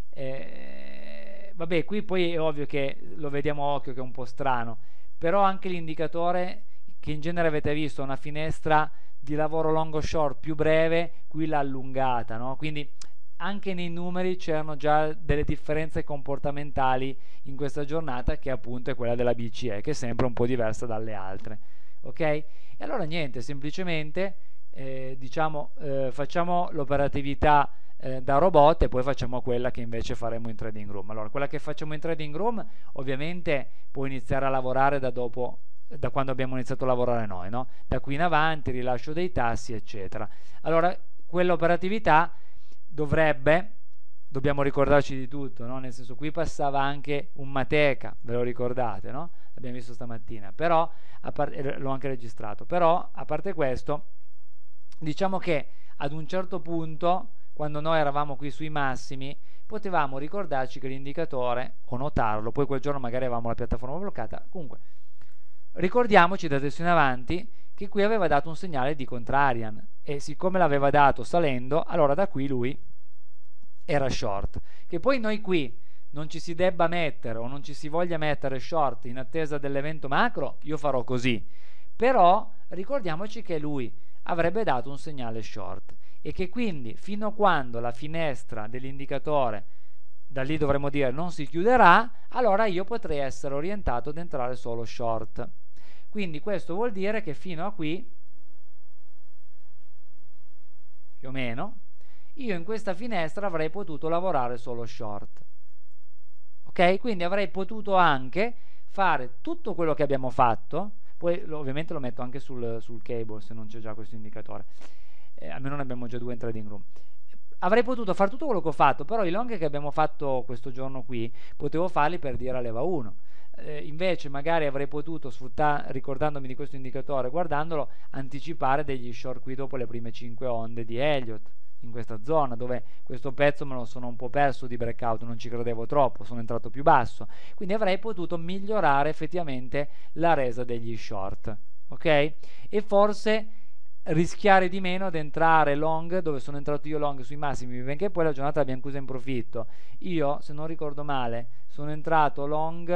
eh, vabbè, qui poi è ovvio che lo vediamo a occhio che è un po' strano, però anche l'indicatore che in genere avete visto una finestra di lavoro long o short più breve, qui l'ha allungata, no? Quindi anche nei numeri c'erano già delle differenze comportamentali in questa giornata, che appunto è quella della B C E, che è sempre un po' diversa dalle altre, ok? E allora niente, semplicemente eh, diciamo eh, facciamo l'operatività eh, da robot e poi facciamo quella che invece faremo in trading room. Allora, quella che facciamo in trading room ovviamente può iniziare a lavorare da dopo, da quando abbiamo iniziato a lavorare noi, no? Da qui in avanti, rilascio dei tassi eccetera. Allora quell'operatività dovrebbe, dobbiamo ricordarci di tutto, no? Nel senso, qui passava anche un Mateca, ve lo ricordate, no? L'abbiamo visto stamattina, però a par- l'ho anche registrato, però a parte questo diciamo che ad un certo punto, quando noi eravamo qui sui massimi, potevamo ricordarci che l'indicatore, o notarlo, poi quel giorno magari avevamo la piattaforma bloccata, comunque ricordiamoci da adesso in avanti che qui aveva dato un segnale di contrarian e siccome l'aveva dato salendo, allora da qui lui era short. Che poi noi qui non ci si debba mettere o non ci si voglia mettere short in attesa dell'evento macro, io farò così, però ricordiamoci che lui avrebbe dato un segnale short e che quindi fino a quando la finestra dell'indicatore, da lì dovremmo dire, non si chiuderà, allora io potrei essere orientato ad entrare solo short. Quindi questo vuol dire che fino a qui, più o meno, io in questa finestra avrei potuto lavorare solo short. Ok? Quindi avrei potuto anche fare tutto quello che abbiamo fatto, poi lo, ovviamente lo metto anche sul, sul cable se non c'è già questo indicatore, eh, almeno ne abbiamo già due in trading room. Avrei potuto fare tutto quello che ho fatto, però i long che abbiamo fatto questo giorno qui potevo farli per dire a leva uno. Eh, invece magari avrei potuto sfruttare, ricordandomi di questo indicatore, guardandolo, anticipare degli short qui dopo le prime cinque onde di Elliott, in questa zona, dove questo pezzo me lo sono un po' perso di breakout, non ci credevo troppo, sono entrato più basso, quindi avrei potuto migliorare effettivamente la resa degli short, ok? E forse rischiare di meno ad entrare long dove sono entrato io long sui massimi, benché poi la giornata l'abbiamo chiusa in profitto. Io, se non ricordo male, sono entrato long,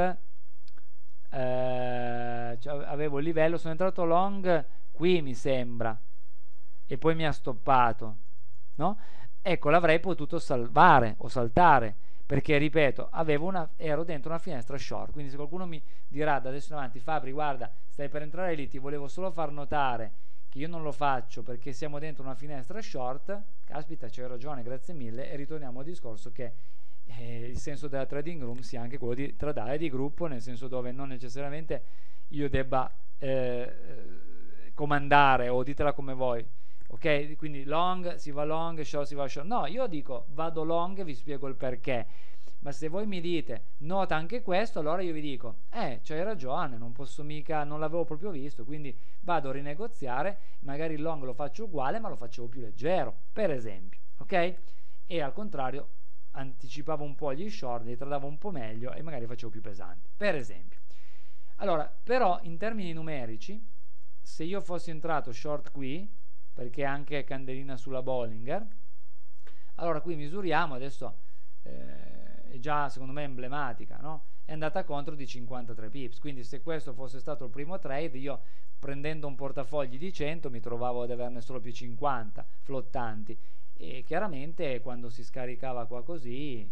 eh, cioè avevo il livello, sono entrato long qui mi sembra, e poi mi ha stoppato, no? Ecco, l'avrei potuto salvare o saltare, perché ripeto, avevo una, ero dentro una finestra short. Quindi se qualcuno mi dirà da adesso in avanti: Fabri, guarda, stai per entrare lì, ti volevo solo far notare che io non lo faccio perché siamo dentro una finestra short, caspita, c'hai ragione, grazie mille, e ritorniamo al discorso che eh, il senso della trading room sia anche quello di tradare di gruppo, nel senso dove non necessariamente io debba eh, comandare, o ditela come vuoi, ok? Quindi long si va long, short si va short. No, io dico vado long e vi spiego il perché. Ma se voi mi dite nota anche questo, allora io vi dico eh, c'hai ragione, non posso mica, non l'avevo proprio visto, quindi vado a rinegoziare, magari il long lo faccio uguale ma lo facevo più leggero, per esempio, ok? E al contrario anticipavo un po' gli short, li tradavo un po' meglio e magari facevo più pesanti, per esempio. Allora, però in termini numerici, se io fossi entrato short qui, perché anche candelina sulla Bollinger, allora qui misuriamo, adesso eh, è già secondo me emblematica, no? È andata contro di cinquantatré pips, quindi se questo fosse stato il primo trade, io prendendo un portafogli di cento mi trovavo ad averne solo più cinquanta flottanti, e chiaramente quando si scaricava qua così,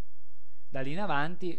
da lì in avanti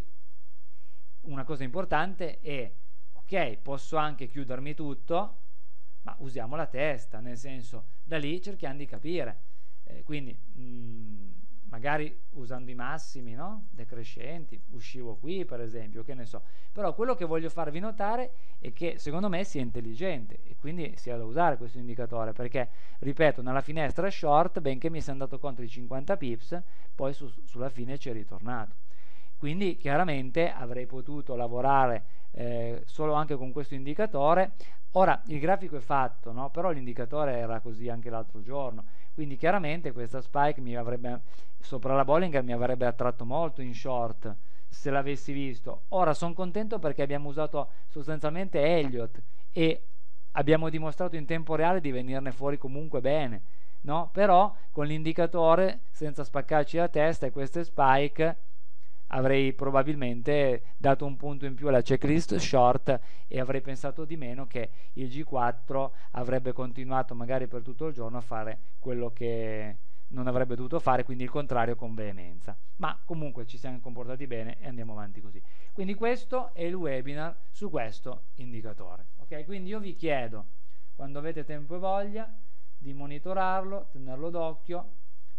una cosa importante è ok, posso anche chiudermi tutto, ma usiamo la testa, nel senso, da lì cerchiamo di capire, eh, quindi mh, magari usando i massimi, no? Decrescenti, uscivo qui per esempio, che ne so, però quello che voglio farvi notare è che secondo me sia intelligente e quindi sia da usare questo indicatore, perché ripeto, nella finestra short, benché mi sia andato contro i cinquanta pips, poi su, sulla fine ci è ritornato, quindi chiaramente avrei potuto lavorare eh, solo anche con questo indicatore. Ora il grafico è fatto, no? Però l'indicatore era così anche l'altro giorno, quindi chiaramente questa spike mi avrebbe, sopra la Bollinger mi avrebbe attratto molto in short se l'avessi visto. Ora sono contento perché abbiamo usato sostanzialmente Elliott e abbiamo dimostrato in tempo reale di venirne fuori comunque bene, no? Però con l'indicatore, senza spaccarci la testa, e queste spike avrei probabilmente dato un punto in più alla checklist short e avrei pensato di meno che il G quattro avrebbe continuato magari per tutto il giorno a fare quello che non avrebbe dovuto fare, quindi il contrario con veemenza. Ma comunque ci siamo comportati bene e andiamo avanti così. Quindi questo è il webinar su questo indicatore, ok? Quindi io vi chiedo, quando avete tempo e voglia, di monitorarlo, tenerlo d'occhio,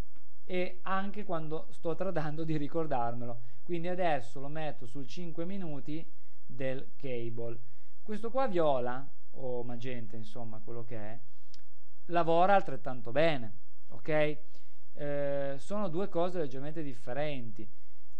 e anche quando sto tradando di ricordarmelo. Quindi adesso lo metto sul cinque minuti del cable. Questo qua viola o magenta, insomma quello che è, lavora altrettanto bene, ok? Eh, sono due cose leggermente differenti,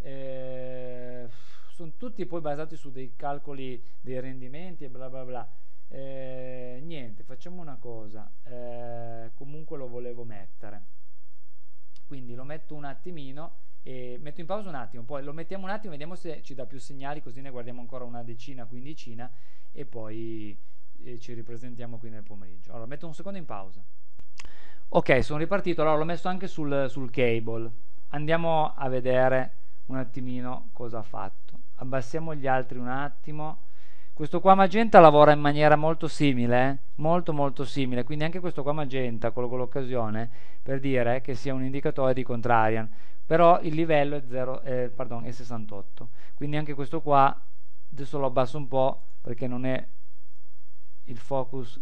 eh, sono tutti poi basati su dei calcoli dei rendimenti e bla bla bla. Eh, niente, facciamo una cosa, eh, comunque lo volevo mettere, quindi lo metto un attimino e metto in pausa un attimo, poi lo mettiamo un attimo, vediamo se ci dà più segnali, così ne guardiamo ancora una decina, quindicina e poi eh, ci ripresentiamo qui nel pomeriggio. Allora metto un secondo in pausa. Ok, sono ripartito, allora l'ho messo anche sul, sul cable, andiamo a vedere un attimino cosa ha fatto. Abbassiamo gli altri un attimo. Questo qua magenta lavora in maniera molto simile, eh? molto molto simile, quindi anche questo qua magenta, quello con l'occasione, per dire che sia un indicatore di contrarian, però il livello è, zero, eh, pardon, è sessantotto, quindi anche questo qua, adesso lo abbasso un po' perché non è il focus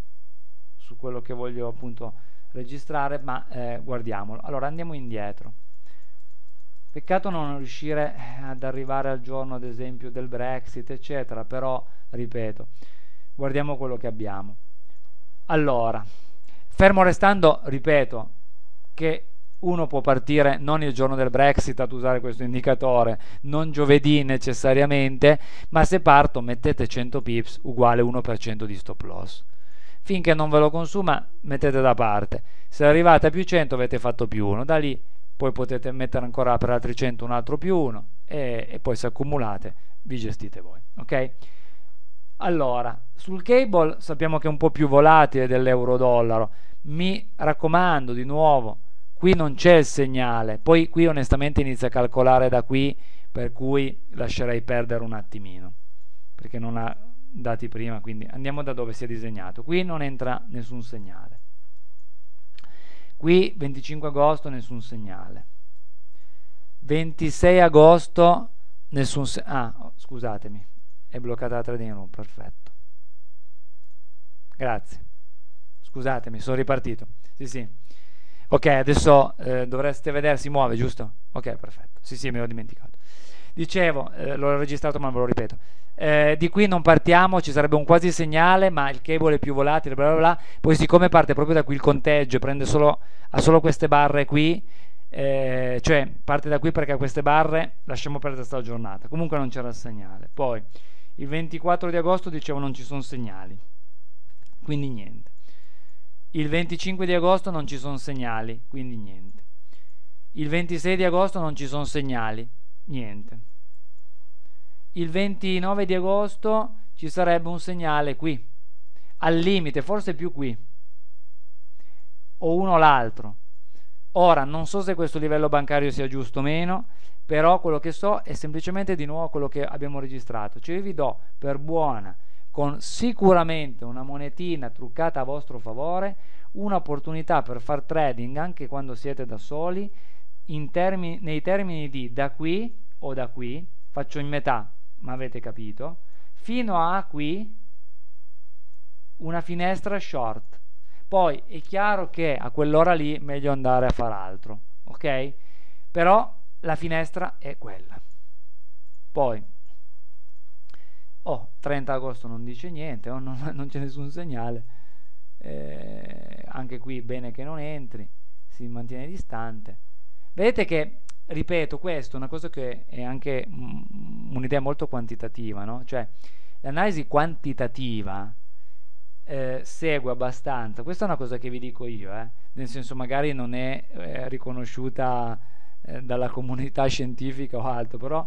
su quello che voglio appunto registrare, ma eh, guardiamolo. Allora andiamo indietro. Peccato non riuscire ad arrivare al giorno ad esempio del Brexit eccetera, però ripeto, guardiamo quello che abbiamo. Allora, fermo restando, ripeto, che uno può partire non il giorno del Brexit ad usare questo indicatore, non giovedì necessariamente, ma se parto mettete cento pips uguale uno per cento di stop loss. finché non ve lo consuma mettete da parte, se arrivate a più cento avete fatto più uno, da lì poi potete mettere ancora per altri cento un altro più uno e, e poi se accumulate vi gestite voi, ok? Allora, sul cable sappiamo che è un po' più volatile dell'euro-dollaro, mi raccomando di nuovo, qui non c'è il segnale, poi qui onestamente inizia a calcolare da qui, per cui lascerei perdere un attimino, perché non ha dati prima, quindi andiamo da dove si è disegnato, qui non entra nessun segnale, qui venticinque agosto nessun segnale, ventisei agosto nessun segnale, ah scusatemi, è bloccata la trading room, perfetto, grazie, scusatemi, sono ripartito, sì sì, ok, adesso eh, dovreste vedere, si muove, giusto? Ok, perfetto, sì sì, me l'ho dimenticato, dicevo, eh, l'ho registrato ma ve lo ripeto, eh, di qui non partiamo, ci sarebbe un quasi segnale ma il cable è più volatile, bla bla bla, poi siccome parte proprio da qui il conteggio, prende solo, ha solo queste barre qui, eh, cioè parte da qui perché ha queste barre, lasciamo perdere questa giornata, comunque non c'era il segnale, poi il ventiquattro di agosto dicevo non ci sono segnali, quindi niente, il venticinque di agosto non ci sono segnali, quindi niente, il ventisei di agosto non ci sono segnali, niente, il ventinove di agosto ci sarebbe un segnale qui, al limite, forse più qui, o uno o l'altro. Ora, non so se questo livello bancario sia giusto o meno, però quello che so è semplicemente di nuovo quello che abbiamo registrato, cioè io vi do per buona, con sicuramente una monetina truccata a vostro favore, un'opportunità per far trading anche quando siete da soli, in termini, nei termini di da qui o da qui, faccio in metà, ma avete capito, fino a qui una finestra short. Poi è chiaro che a quell'ora lì è meglio andare a fare altro, ok? Però la finestra è quella. Poi, oh, trenta agosto non dice niente, oh, non, non c'è nessun segnale, eh, anche qui bene che non entri, si mantiene distante. Vedete che, ripeto, questo è una cosa che è anche mm, un'idea molto quantitativa, no? Cioè, l'analisi quantitativa eh, segue abbastanza, questa è una cosa che vi dico io, eh, nel senso magari non è eh, riconosciuta eh, dalla comunità scientifica o altro, però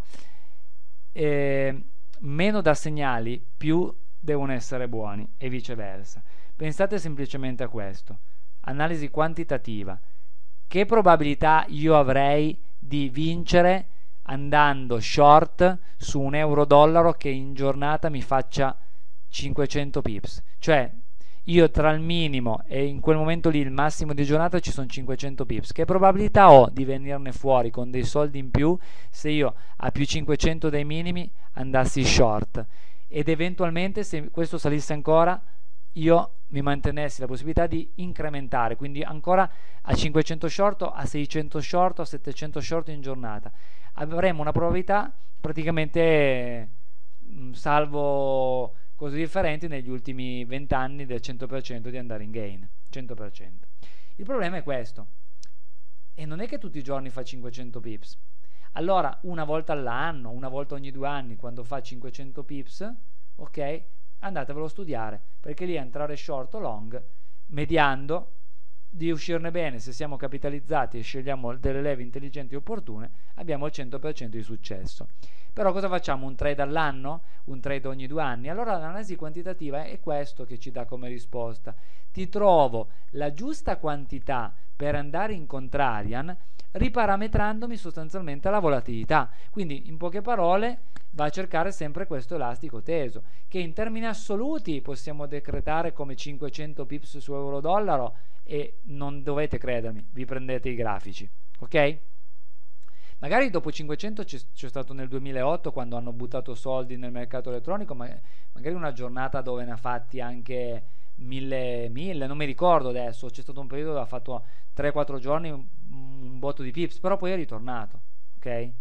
eh, meno da segnali più devono essere buoni e viceversa. Pensate semplicemente a questo, analisi quantitativa, che probabilità io avrei di vincere andando short su un euro dollaro che in giornata mi faccia cinquecento pips, cioè io tra il minimo e in quel momento lì il massimo di giornata ci sono cinquecento pips, che probabilità ho di venirne fuori con dei soldi in più se io a più cinquecento dei minimi andassi short ed eventualmente se questo salisse ancora io mi mantenessi la possibilità di incrementare, quindi ancora a cinquecento short, a seicento short, a settecento short in giornata avremo una probabilità praticamente mh, salvo cose differenti negli ultimi venti anni del cento per cento di andare in gain, cento per cento. Il problema è questo, e non è che tutti i giorni fa cinquecento pips, allora una volta all'anno, una volta ogni due anni quando fa cinquecento pips, ok, andatevelo a studiare, perché lì entrare short o long, mediando di uscirne bene, se siamo capitalizzati e scegliamo delle leve intelligenti e opportune, abbiamo il cento per cento di successo. Però cosa facciamo? Un trade all'anno? Un trade ogni due anni? Allora l'analisi quantitativa è questo che ci dà come risposta. Ti trovo la giusta quantità per andare in contrarian riparametrandomi sostanzialmente la volatilità. Quindi in poche parole va a cercare sempre questo elastico teso, che in termini assoluti possiamo decretare come cinquecento pips su euro dollaro e non dovete credermi, vi prendete i grafici, ok? Magari dopo cinquecento c'è stato nel duemilaotto quando hanno buttato soldi nel mercato elettronico, ma magari una giornata dove ne ha fatti anche mille, mille, non mi ricordo adesso, c'è stato un periodo dove ha fatto tre quattro giorni un, un botto di pips, però poi è ritornato, ok?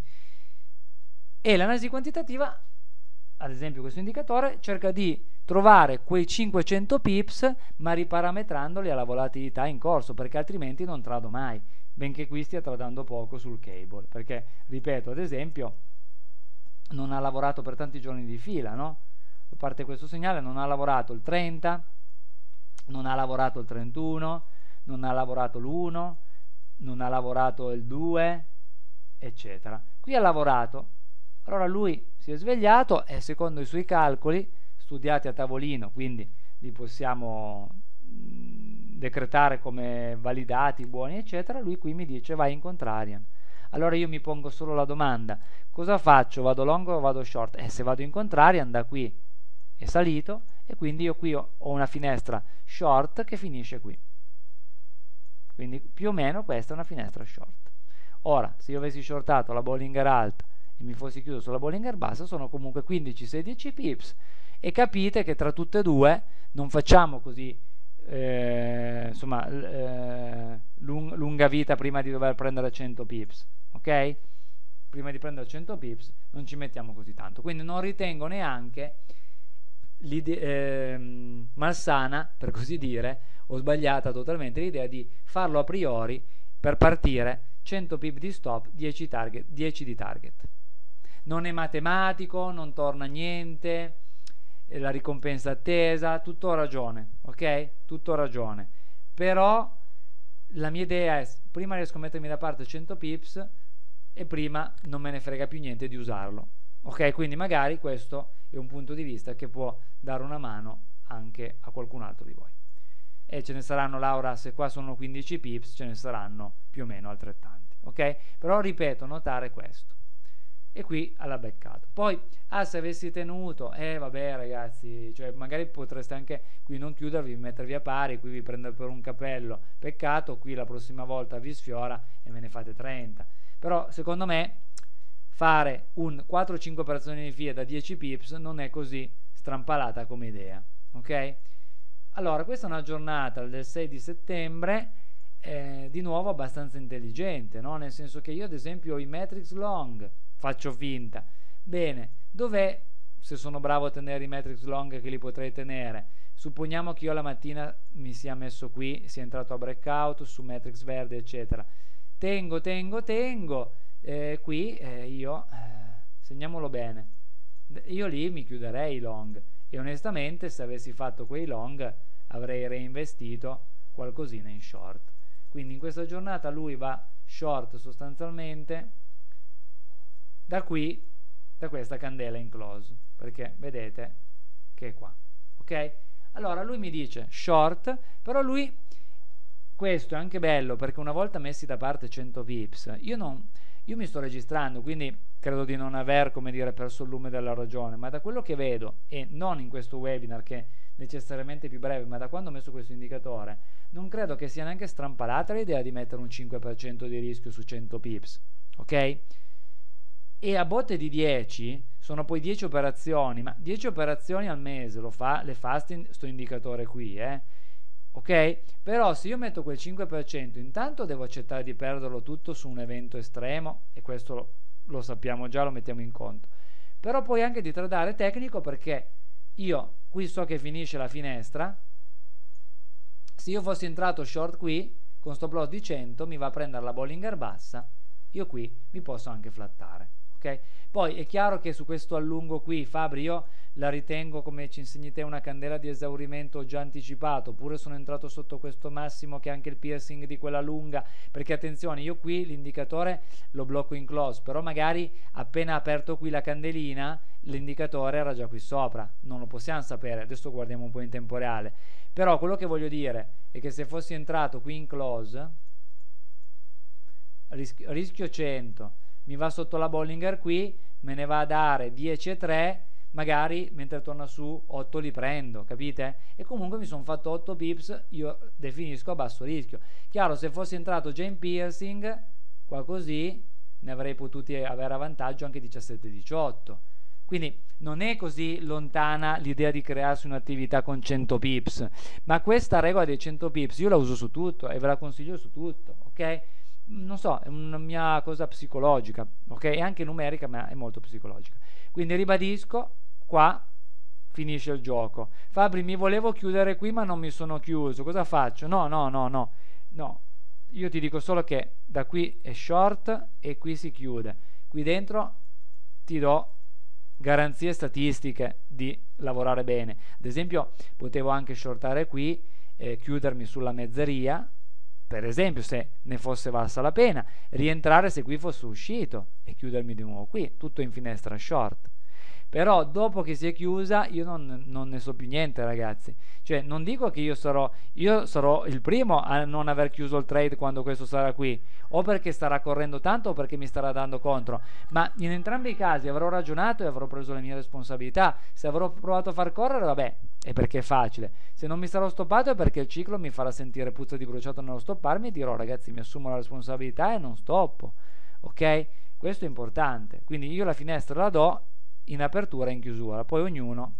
E l'analisi quantitativa, ad esempio questo indicatore, cerca di trovare quei cinquecento pips ma riparametrandoli alla volatilità in corso, perché altrimenti non trado mai, benché qui stia tradando poco sul cable, perché ripeto, ad esempio non ha lavorato per tanti giorni di fila, no? A parte questo segnale non ha lavorato il trenta, non ha lavorato il trentuno, non ha lavorato l'uno, non ha lavorato il due, eccetera. Qui ha lavorato. Allora lui si è svegliato e secondo i suoi calcoli, studiati a tavolino, quindi li possiamo mh, decretare come validati, buoni, eccetera, lui qui mi dice vai in contrarian. Allora io mi pongo solo la domanda, cosa faccio? Vado long o vado short? E eh, se vado in contrarian da qui è salito e quindi io qui ho, ho una finestra short che finisce qui. Quindi più o meno questa è una finestra short. Ora, se io avessi shortato la Bollinger alta e mi fossi chiuso sulla Bollinger bassa, sono comunque quindici sedici pips, e capite che tra tutte e due non facciamo così eh, insomma eh, lung lunga vita prima di dover prendere cento pips, ok? Prima di prendere cento pips non ci mettiamo così tanto, quindi non ritengo neanche eh, malsana, per così dire, o sbagliata totalmente l'idea di farlo a priori per partire cento pip di stop, dieci, target, dieci di target. Non è matematico, non torna niente, la ricompensa attesa, tutto ragione, ok? Tutto ragione. Però la mia idea è prima riesco a mettermi da parte cento pips e prima non me ne frega più niente di usarlo, ok? Quindi magari questo è un punto di vista che può dare una mano anche a qualcun altro di voi. E ce ne saranno, Laura, se qua sono quindici pips, ce ne saranno più o meno altrettanti, ok? Però ripeto, notare questo. E qui alla beccato. Poi, ah, se avessi tenuto, eh vabbè ragazzi, cioè magari potreste anche qui non chiudervi, mettervi a pari, qui vi prendere per un capello, peccato, qui la prossima volta vi sfiora e me ne fate trenta. Però secondo me fare un quattro cinque operazioni di FIA da dieci pips non è così strampalata come idea, ok? Allora, questa è una giornata del sei di settembre, eh, di nuovo abbastanza intelligente, no? Nel senso che io ad esempio ho i matrix long, faccio finta, bene, dov'è, se sono bravo a tenere i matrix long che li potrei tenere, supponiamo che io la mattina mi sia messo qui, sia entrato a breakout su matrix verde eccetera, tengo, tengo, tengo, eh, qui eh, io, eh, segniamolo bene, io lì mi chiuderei i long e onestamente se avessi fatto quei long avrei reinvestito qualcosina in short. Quindi in questa giornata lui va short sostanzialmente da qui, da questa candela in close, perché vedete che è qua, ok? Allora lui mi dice short, però lui, questo è anche bello perché una volta messi da parte cento pips, io non, io mi sto registrando, quindi credo di non aver, come dire, perso il lume della ragione, ma da quello che vedo, e non in questo webinar che è necessariamente più breve, ma da quando ho messo questo indicatore, non credo che sia neanche strampalata l'idea di mettere un cinque per cento di rischio su cento pips, ok? E a botte di dieci sono poi dieci operazioni, ma dieci operazioni al mese lo fa, le fa sto indicatore qui, eh? Ok? Però se io metto quel cinque per cento, intanto devo accettare di perderlo tutto su un evento estremo, e questo lo, lo sappiamo già, lo mettiamo in conto, però poi anche di tradare tecnico, perché io qui so che finisce la finestra, se io fossi entrato short qui con stop loss di cento mi va a prendere la Bollinger bassa, io qui mi posso anche flattare. Okay? Poi è chiaro che su questo allungo qui, Fabri, io la ritengo, come ci insegni te, una candela di esaurimento già anticipato, oppure sono entrato sotto questo massimo che è anche il piercing di quella lunga, perché attenzione, io qui l'indicatore lo blocco in close, però magari appena aperto qui la candelina l'indicatore era già qui sopra, non lo possiamo sapere, adesso guardiamo un po' in tempo reale, però quello che voglio dire è che se fossi entrato qui in close, rischio, rischio cento, mi va sotto la Bollinger qui, me ne va a dare dieci e tre, magari mentre torna su otto li prendo, capite? E comunque mi sono fatto otto pips, io definisco a basso rischio. Chiaro, se fossi entrato già in piercing, qua così, ne avrei potuti avere a vantaggio anche diciassette diciotto. Quindi non è così lontana l'idea di crearsi un'attività con cento pips, ma questa regola dei cento pips io la uso su tutto e ve la consiglio su tutto, ok? Non so, è una mia cosa psicologica, ok? È anche numerica, ma è molto psicologica. Quindi ribadisco, qua finisce il gioco. Fabri, mi volevo chiudere qui ma non mi sono chiuso, cosa faccio? No, no, no, no, no. Io ti dico solo che da qui è short e qui si chiude. Qui dentro ti do garanzie statistiche di lavorare bene. Ad esempio, potevo anche shortare qui eh, chiudermi sulla mezzeria, per esempio, se ne fosse valsa la pena, rientrare se qui fosse uscito e chiudermi di nuovo qui, tutto in finestra short. Però dopo che si è chiusa io non, non ne so più niente, ragazzi. Cioè, non dico che io sarò io sarò il primo a non aver chiuso il trade quando questo sarà qui, o perché starà correndo tanto o perché mi starà dando contro, ma in entrambi i casi avrò ragionato e avrò preso le mie responsabilità. Se avrò provato a far correre, vabbè, è perché è facile. Se non mi sarò stoppato è perché il ciclo mi farà sentire puzza di bruciato nello stopparmi e dirò: ragazzi, mi assumo la responsabilità e non stoppo. Ok? Questo è importante. Quindi io la finestra la do in apertura e in chiusura, poi ognuno.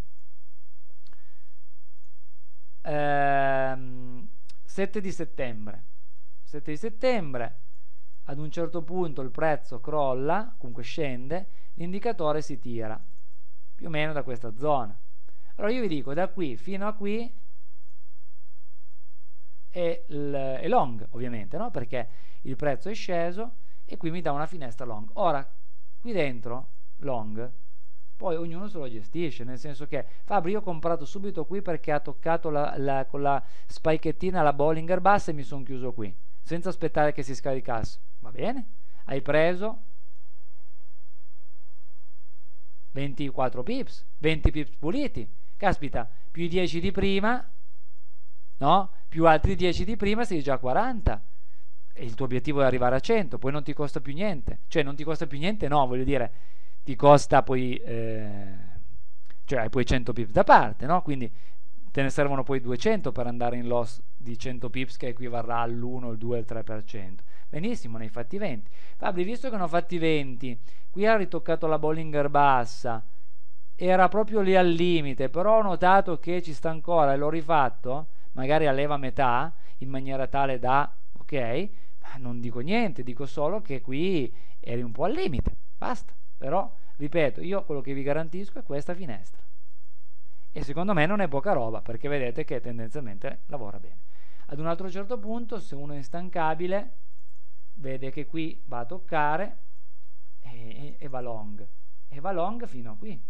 ehm, sette di settembre sette di settembre, ad un certo punto il prezzo crolla, comunque scende, l'indicatore si tira più o meno da questa zona. Allora io vi dico, da qui fino a qui è, il, è long, ovviamente, no? Perché il prezzo è sceso e qui mi dà una finestra long. Ora qui dentro long, poi ognuno se lo gestisce, nel senso che Fabri, io ho comprato subito qui perché ha toccato la, la, con la spikettina la Bollinger Bassa e mi sono chiuso qui senza aspettare che si scaricasse. Va bene, hai preso ventiquattro pips, venti pips puliti, caspita, più i dieci di prima, no? Più altri dieci di prima sei già a quaranta e il tuo obiettivo è arrivare a cento, poi non ti costa più niente, cioè non ti costa più niente, no, voglio dire, ti costa poi eh, cioè hai poi cento pips da parte, no? Quindi te ne servono poi duecento per andare in loss di cento pips, che equivarrà all'uno, il due, il tre per cento. Benissimo, ne hai fatti venti. Fabri, visto che ne ho fatti venti, qui ha ritoccato la Bollinger Bassa, era proprio lì al limite, però ho notato che ci sta ancora e l'ho rifatto, magari a leva metà, in maniera tale da, ok, ma non dico niente, dico solo che qui eri un po' al limite, basta. Però, ripeto, io quello che vi garantisco è questa finestra. E secondo me non è poca roba, perché vedete che tendenzialmente lavora bene. Ad un altro certo punto, se uno è instancabile, vede che qui va a toccare e, e va long. E va long fino a qui.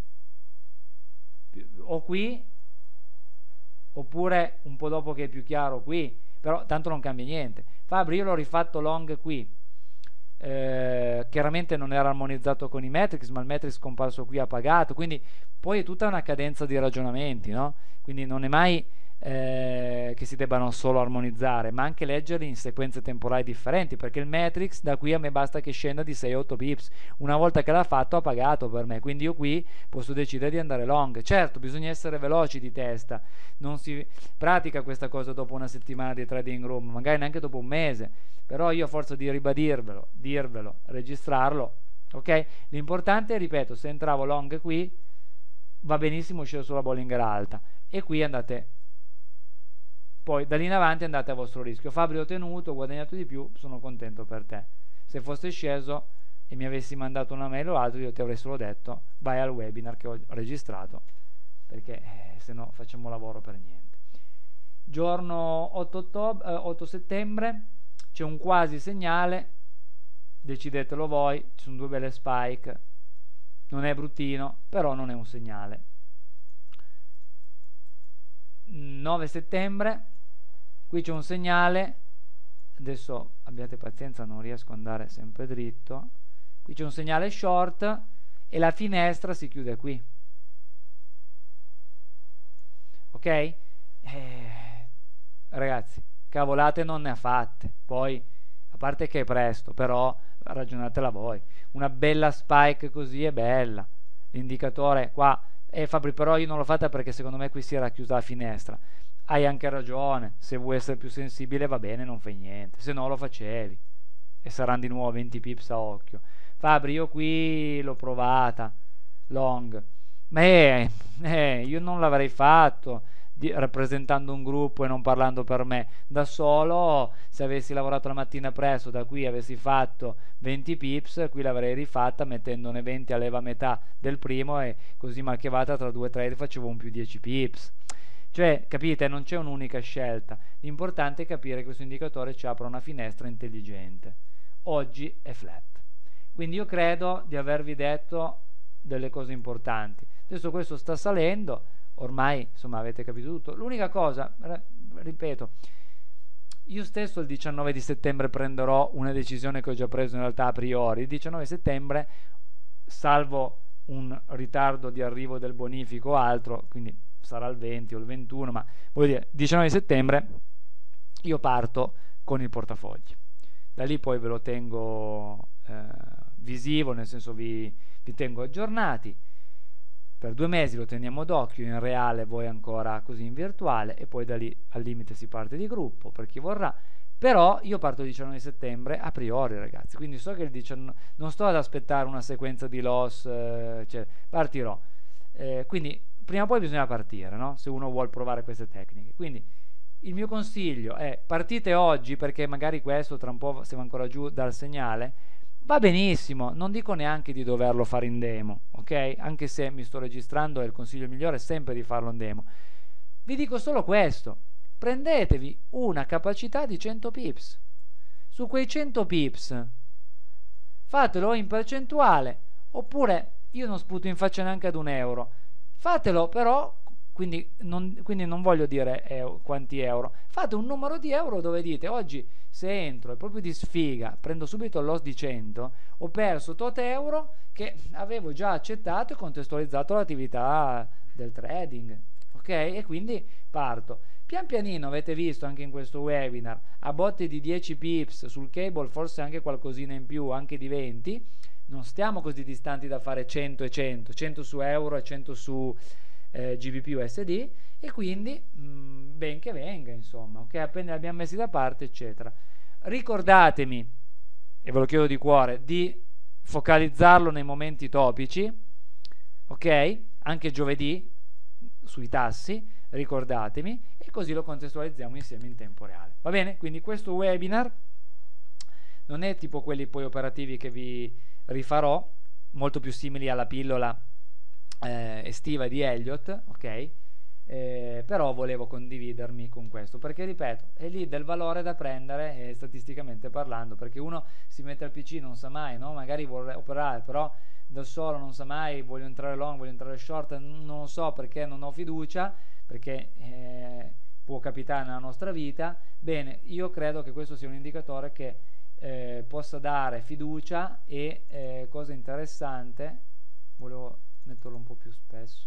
O qui, oppure un po' dopo che è più chiaro qui, però tanto non cambia niente. Fabri, io l'ho rifatto long qui. Eh, chiaramente non era armonizzato con i metrics, ma il metrics comparso qui ha pagato, quindi poi è tutta una cadenza di ragionamenti, no? Quindi non è mai eh, che si debbano solo armonizzare, ma anche leggerli in sequenze temporali differenti, perché il matrix da qui a me basta che scenda di sei otto pips, una volta che l'ha fatto ha pagato per me, quindi io qui posso decidere di andare long. Certo, bisogna essere veloci di testa, non si pratica questa cosa dopo una settimana di trading room, magari neanche dopo un mese, però io a forza di ribadirvelo, dirvelo, registrarlo, ok? L'importante, ripeto, se entravo long qui va benissimo uscire sulla Bollinger alta e qui andate, poi da lì in avanti andate a vostro rischio. Fabri, ho tenuto, ho guadagnato di più, sono contento per te. Se fosse sceso e mi avessi mandato una mail o altro, io ti avrei solo detto vai al webinar che ho registrato, perché eh, se no facciamo lavoro per niente. Giorno otto, ottobre, eh, otto settembre, c'è un quasi segnale, decidetelo voi, ci sono due belle spike, non è bruttino, però non è un segnale. nove settembre, qui c'è un segnale, adesso abbiate pazienza, non riesco ad andare sempre dritto, qui c'è un segnale short e la finestra si chiude qui, ok? Eh, ragazzi, cavolate non ne ha fatte, poi a parte che è presto, però ragionatela voi, una bella spike così è bella, l'indicatore qua, eh Fabri, però io non l'ho fatta perché secondo me qui si era chiusa la finestra. Hai anche ragione, se vuoi essere più sensibile va bene, non fai niente, se no lo facevi e saranno di nuovo venti pips a occhio. Fabri, io qui l'ho provata long, ma eh, eh, io non l'avrei fatto di, rappresentando un gruppo e non parlando per me, da solo. Se avessi lavorato la mattina presto, da qui avessi fatto venti pips, qui l'avrei rifatta mettendone venti a leva metà del primo e così malchevata tra due trade facevo un più dieci pips. Cioè, capite, non c'è un'unica scelta, l'importante è capire che questo indicatore ci apre una finestra intelligente. Oggi è flat, quindi io credo di avervi detto delle cose importanti. Adesso questo sta salendo, ormai insomma avete capito tutto. L'unica cosa, ripeto, io stesso il diciannove di settembre prenderò una decisione che ho già preso in realtà a priori. Il diciannove settembre, salvo un ritardo di arrivo del bonifico o altro, quindi sarà il venti o il ventuno, ma voglio dire, diciannove settembre io parto con il portafogli. Da lì poi ve lo tengo eh, visivo, nel senso vi, vi tengo aggiornati. Per due mesi lo teniamo d'occhio, in reale, voi ancora così in virtuale, e poi da lì al limite si parte di gruppo per chi vorrà. Però io parto il diciannove settembre a priori, ragazzi, quindi so che il diciannove non sto ad aspettare una sequenza di loss, eh, cioè partirò. Eh, quindi prima o poi bisogna partire, no? Se uno vuole provare queste tecniche. Quindi il mio consiglio è: partite oggi, perché magari questo tra un po' siamo ancora giù dal segnale. Va benissimo, non dico neanche di doverlo fare in demo, ok? Anche se mi sto registrando e il consiglio migliore è sempre di farlo in demo. Vi dico solo questo: prendetevi una capacità di cento pips. Su quei cento pips fatelo in percentuale, oppure io non sputo in faccia neanche ad un euro. Fatelo però, quindi non, quindi non voglio dire eh, quanti euro, fate un numero di euro dove dite: oggi se entro e proprio di sfiga prendo subito il loss di cento, ho perso tot euro che avevo già accettato e contestualizzato l'attività del trading, ok? E quindi parto pian pianino. Avete visto anche in questo webinar, a botte di dieci pips sul cable, forse anche qualcosina in più, anche di venti. Non stiamo così distanti da fare cento e cento, cento su euro e cento su eh, G B P U S D, e quindi mh, ben che venga, insomma, ok? Appena li abbiamo messi da parte, eccetera. Ricordatemi, e ve lo chiedo di cuore, di focalizzarlo nei momenti topici, ok? Anche giovedì sui tassi, ricordatemi, e così lo contestualizziamo insieme in tempo reale. Va bene? Quindi questo webinar non è tipo quelli poi operativi che vi rifarò, molto più simili alla pillola eh, estiva di Elliott, ok? Eh, però volevo condividermi con questo, perché ripeto, è lì del valore da prendere eh, statisticamente parlando, perché uno si mette al P C, non sa mai, no? Magari vuole operare, però da solo non sa mai, voglio entrare long, voglio entrare short, non so, perché non ho fiducia, perché eh, può capitare nella nostra vita. Bene, io credo che questo sia un indicatore che eh, possa dare fiducia, e eh, cosa interessante, volevo metterlo un po' più spesso,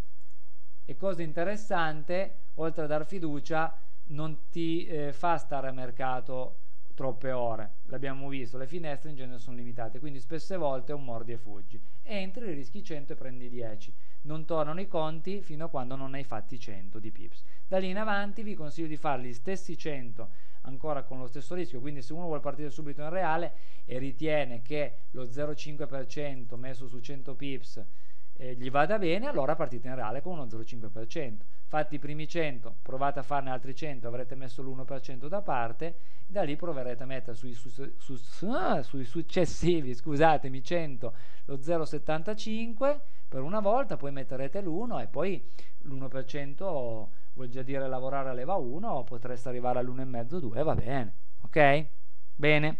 e cosa interessante, oltre a dar fiducia, non ti eh, fa stare a mercato troppe ore. L'abbiamo visto, le finestre in genere sono limitate, quindi spesse volte è un mordi e fuggi. Entri, rischi cento e prendi dieci. Non tornano i conti fino a quando non hai fatti cento di pips. Da lì in avanti vi consiglio di fare gli stessi cento ancora con lo stesso rischio, quindi se uno vuole partire subito in reale e ritiene che lo zero virgola cinque per cento messo su cento pips Eh, gli vada bene, allora partite in reale con uno zero virgola cinque per cento. Fatti i primi cento, provate a farne altri cento, avrete messo l'uno per cento da parte, e da lì proverete a mettere sui, su, su, su, ah, sui successivi, scusatemi, cento lo zero virgola settantacinque per una volta, poi metterete l'uno, e poi l'uno per cento vuol già dire lavorare a leva uno, potreste arrivare all'uno virgola cinque due, va bene, ok? Bene,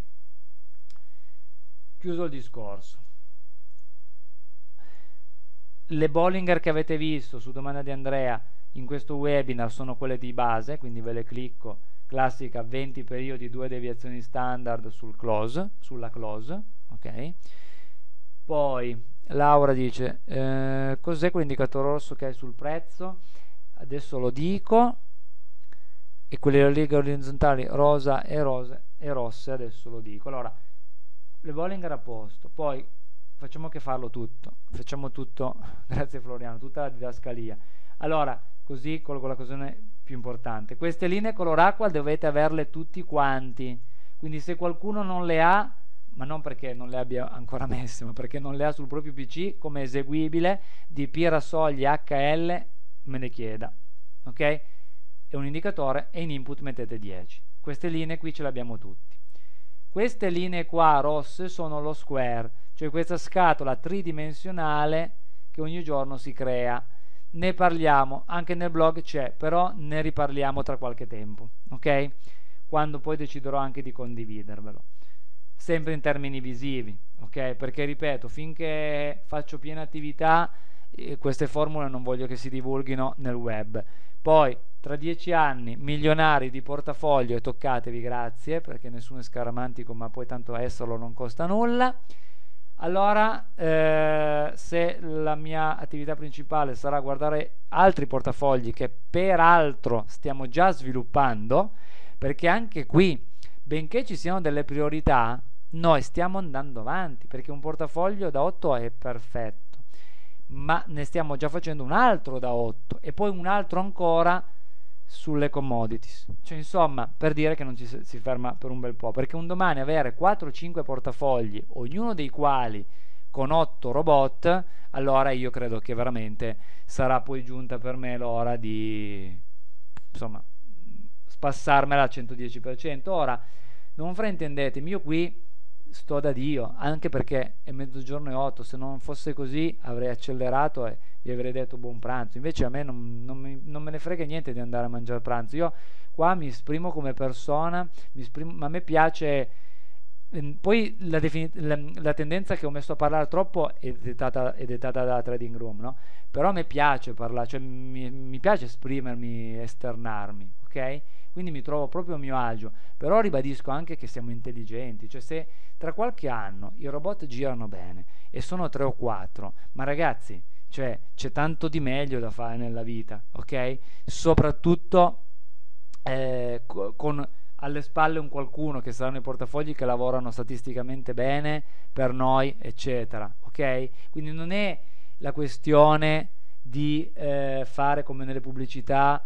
chiuso il discorso. Le Bollinger che avete visto su domanda di Andrea in questo webinar sono quelle di base, quindi ve le clicco. Classica, venti periodi, due deviazioni standard sul close, sulla close, ok? Poi Laura dice eh, cos'è quell'indicatore rosso che hai sul prezzo? Adesso lo dico. E quelle righe orizzontali rosa e rose e rosse, adesso lo dico. Allora, le Bollinger a posto, poi facciamo che farlo tutto, facciamo tutto, grazie Floriano, tutta la didascalia. Allora, così colgo la cosa più importante: queste linee color acqua dovete averle tutti quanti, quindi se qualcuno non le ha, ma non perché non le abbia ancora messe, ma perché non le ha sul proprio P C come eseguibile di Pirasogli H L, me ne chieda, ok? È un indicatore e in input mettete dieci. Queste linee qui ce le abbiamo tutti. Queste linee qua rosse sono lo square, cioè questa scatola tridimensionale che ogni giorno si crea. Ne parliamo, anche nel blog c'è, però ne riparliamo tra qualche tempo, ok? Quando poi deciderò anche di condividervelo. Sempre in termini visivi, ok? Perché ripeto, finché faccio piena attività, eh, queste formule non voglio che si divulghino nel web. Poi tra dieci anni milionari di portafoglio, e toccatevi, grazie, perché nessuno è scaramantico, ma poi tanto esserlo non costa nulla. Allora, eh, se la mia attività principale sarà guardare altri portafogli che peraltro stiamo già sviluppando, perché anche qui, benché ci siano delle priorità, noi stiamo andando avanti, perché un portafoglio da otto è perfetto, ma ne stiamo già facendo un altro da otto e poi un altro ancora sulle commodities. Cioè, insomma, per dire che non ci si ferma per un bel po', perché un domani avere quattro cinque portafogli, ognuno dei quali con otto robot, allora io credo che veramente sarà poi giunta per me l'ora di, insomma, spassarmela al centodieci per cento. Ora, non fraintendetemi, io qui sto da Dio, anche perché è mezzogiorno e otto, se non fosse così avrei accelerato e vi avrei detto buon pranzo. Invece a me non, non, mi, non me ne frega niente di andare a mangiare pranzo. Io qua mi esprimo come persona, mi esprimo, ma a me piace. Poi la, la, la tendenza che ho messo a parlare troppo è dettata, è dettata da Trading Room, no? Però a me piace parlare, cioè mi, mi piace esprimermi, esternarmi, ok? Quindi mi trovo proprio a mio agio. Però ribadisco anche che siamo intelligenti, cioè se tra qualche anno i robot girano bene e sono tre o quattro, ma ragazzi, cioè c'è tanto di meglio da fare nella vita, ok? Soprattutto eh, co- con alle spalle un qualcuno che saranno i portafogli che lavorano statisticamente bene per noi, eccetera, ok? Quindi non è la questione di eh, fare come nelle pubblicità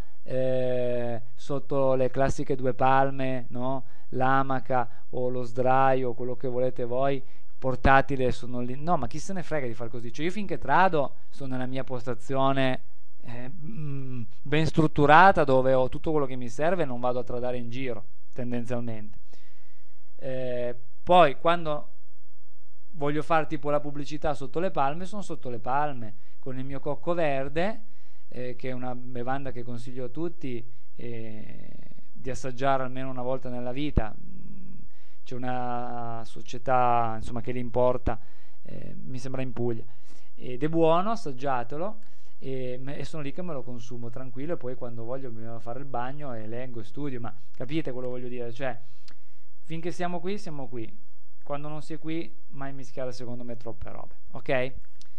eh, sotto le classiche due palme, no? L'amaca o lo sdraio o quello che volete voi, portatile, sono lì. No, ma chi se ne frega di far così? Cioè io finché trado sono nella mia postazione eh, ben strutturata, dove ho tutto quello che mi serve e non vado a tradare in giro tendenzialmente. Eh, poi quando voglio fare tipo la pubblicità sotto le palme, sono sotto le palme con il mio cocco verde, eh, che è una bevanda che consiglio a tutti eh, di assaggiare almeno una volta nella vita. C'è una società, insomma, che li importa, eh, mi sembra in Puglia, ed è buono, assaggiatelo. E, e sono lì che me lo consumo tranquillo, e poi quando voglio mi vado a fare il bagno e leggo e studio. Ma capite quello che voglio dire? Cioè, finché siamo qui siamo qui, quando non si è qui mai mischiare secondo me troppe robe, ok?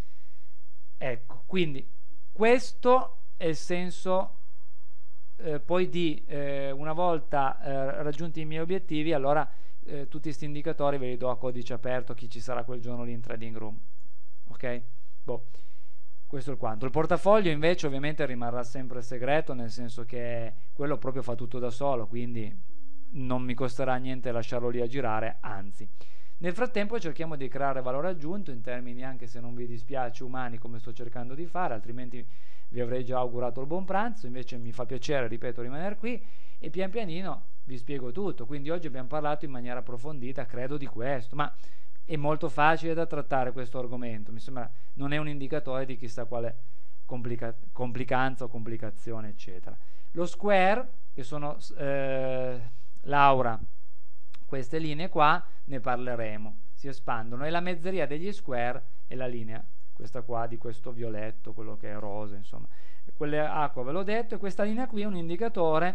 Ecco, quindi questo è il senso eh, poi di eh, una volta eh, raggiunti i miei obiettivi, allora eh, tutti questi indicatori ve li do a codice aperto, chi ci sarà quel giorno lì in Trading Room, ok? Boh, questo è il quanto. Il portafoglio invece ovviamente rimarrà sempre segreto, nel senso che quello proprio fa tutto da solo, quindi non mi costerà niente lasciarlo lì a girare, anzi. Nel frattempo cerchiamo di creare valore aggiunto in termini, anche se non vi dispiace, umani, come sto cercando di fare, altrimenti vi avrei già augurato il buon pranzo. Invece mi fa piacere, ripeto, rimanere qui e pian pianino vi spiego tutto. Quindi oggi abbiamo parlato in maniera approfondita, credo, di questo, ma è molto facile da trattare questo argomento, mi sembra, non è un indicatore di chissà quale complica- complicanza o complicazione, eccetera. Lo square, che sono eh, Laura, queste linee qua ne parleremo, si espandono, e la mezzeria degli square è la linea, questa qua di questo violetto, quello che è rosa, insomma, quelle acqua ve l'ho detto, e questa linea qui è un indicatore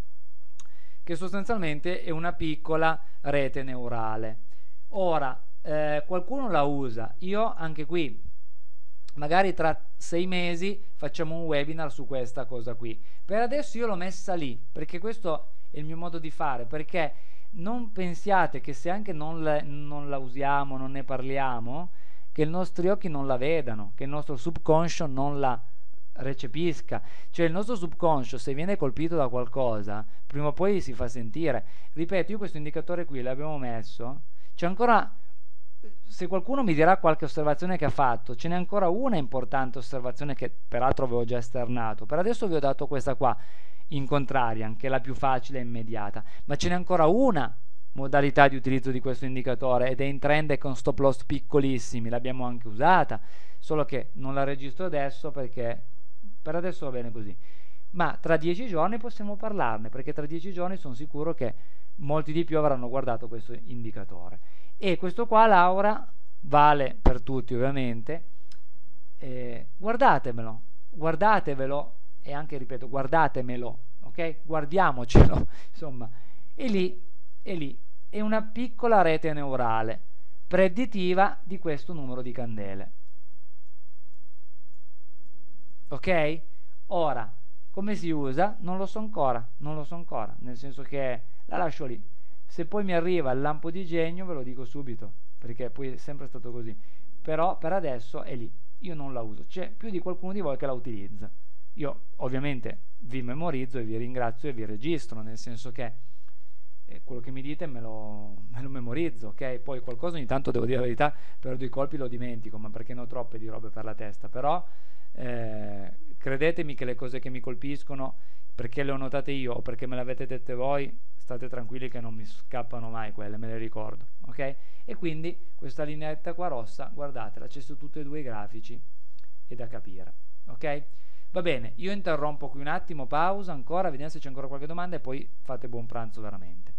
che sostanzialmente è una piccola rete neurale. Ora, eh, qualcuno la usa, io anche qui, magari tra sei mesi facciamo un webinar su questa cosa qui. Per adesso io l'ho messa lì, perché questo è il mio modo di fare, perché non pensiate che se anche non, le, non la usiamo, non ne parliamo, che i nostri occhi non la vedano, che il nostro subconscio non la recepisca. Cioè il nostro subconscio, se viene colpito da qualcosa, prima o poi si fa sentire. Ripeto, io questo indicatore qui l'abbiamo messo, c'è ancora, se qualcuno mi dirà qualche osservazione che ha fatto, ce n'è ancora una importante osservazione che peraltro avevo già esternato. Per adesso vi ho dato questa qua in contraria, che è la più facile e immediata, ma ce n'è ancora una modalità di utilizzo di questo indicatore, ed è in trend e con stop loss piccolissimi. L'abbiamo anche usata, solo che non la registro adesso perché per adesso va bene così, ma tra dieci giorni possiamo parlarne, perché tra dieci giorni sono sicuro che molti di più avranno guardato questo indicatore. E questo qua, Laura, vale per tutti ovviamente. Eh, guardatemelo, guardatevelo, e anche, ripeto, guardatemelo, ok? Guardiamocelo, insomma, e lì, e lì, è una piccola rete neurale predittiva di questo numero di candele, ok? Ora, come si usa? Non lo so ancora, non lo so ancora, nel senso che la lascio lì. Se poi mi arriva il lampo di genio ve lo dico subito, perché poi è sempre stato così, però per adesso è lì, io non la uso, c'è più di qualcuno di voi che la utilizza. Io ovviamente vi memorizzo e vi ringrazio e vi registro, nel senso che eh, quello che mi dite me lo, me lo memorizzo, ok? Poi qualcosa ogni tanto, devo dire la verità, perdo i colpi, lo dimentico, ma perché ne ho troppe di robe per la testa, però eh, credetemi che le cose che mi colpiscono, perché le ho notate io o perché me le avete dette voi, state tranquilli che non mi scappano mai quelle, me le ricordo, ok? E quindi questa lineetta qua rossa, guardatela, c'è su tutti e due i grafici, è da capire, ok? Va bene, io interrompo qui un attimo, pausa ancora, vediamo se c'è ancora qualche domanda e poi fate buon pranzo veramente.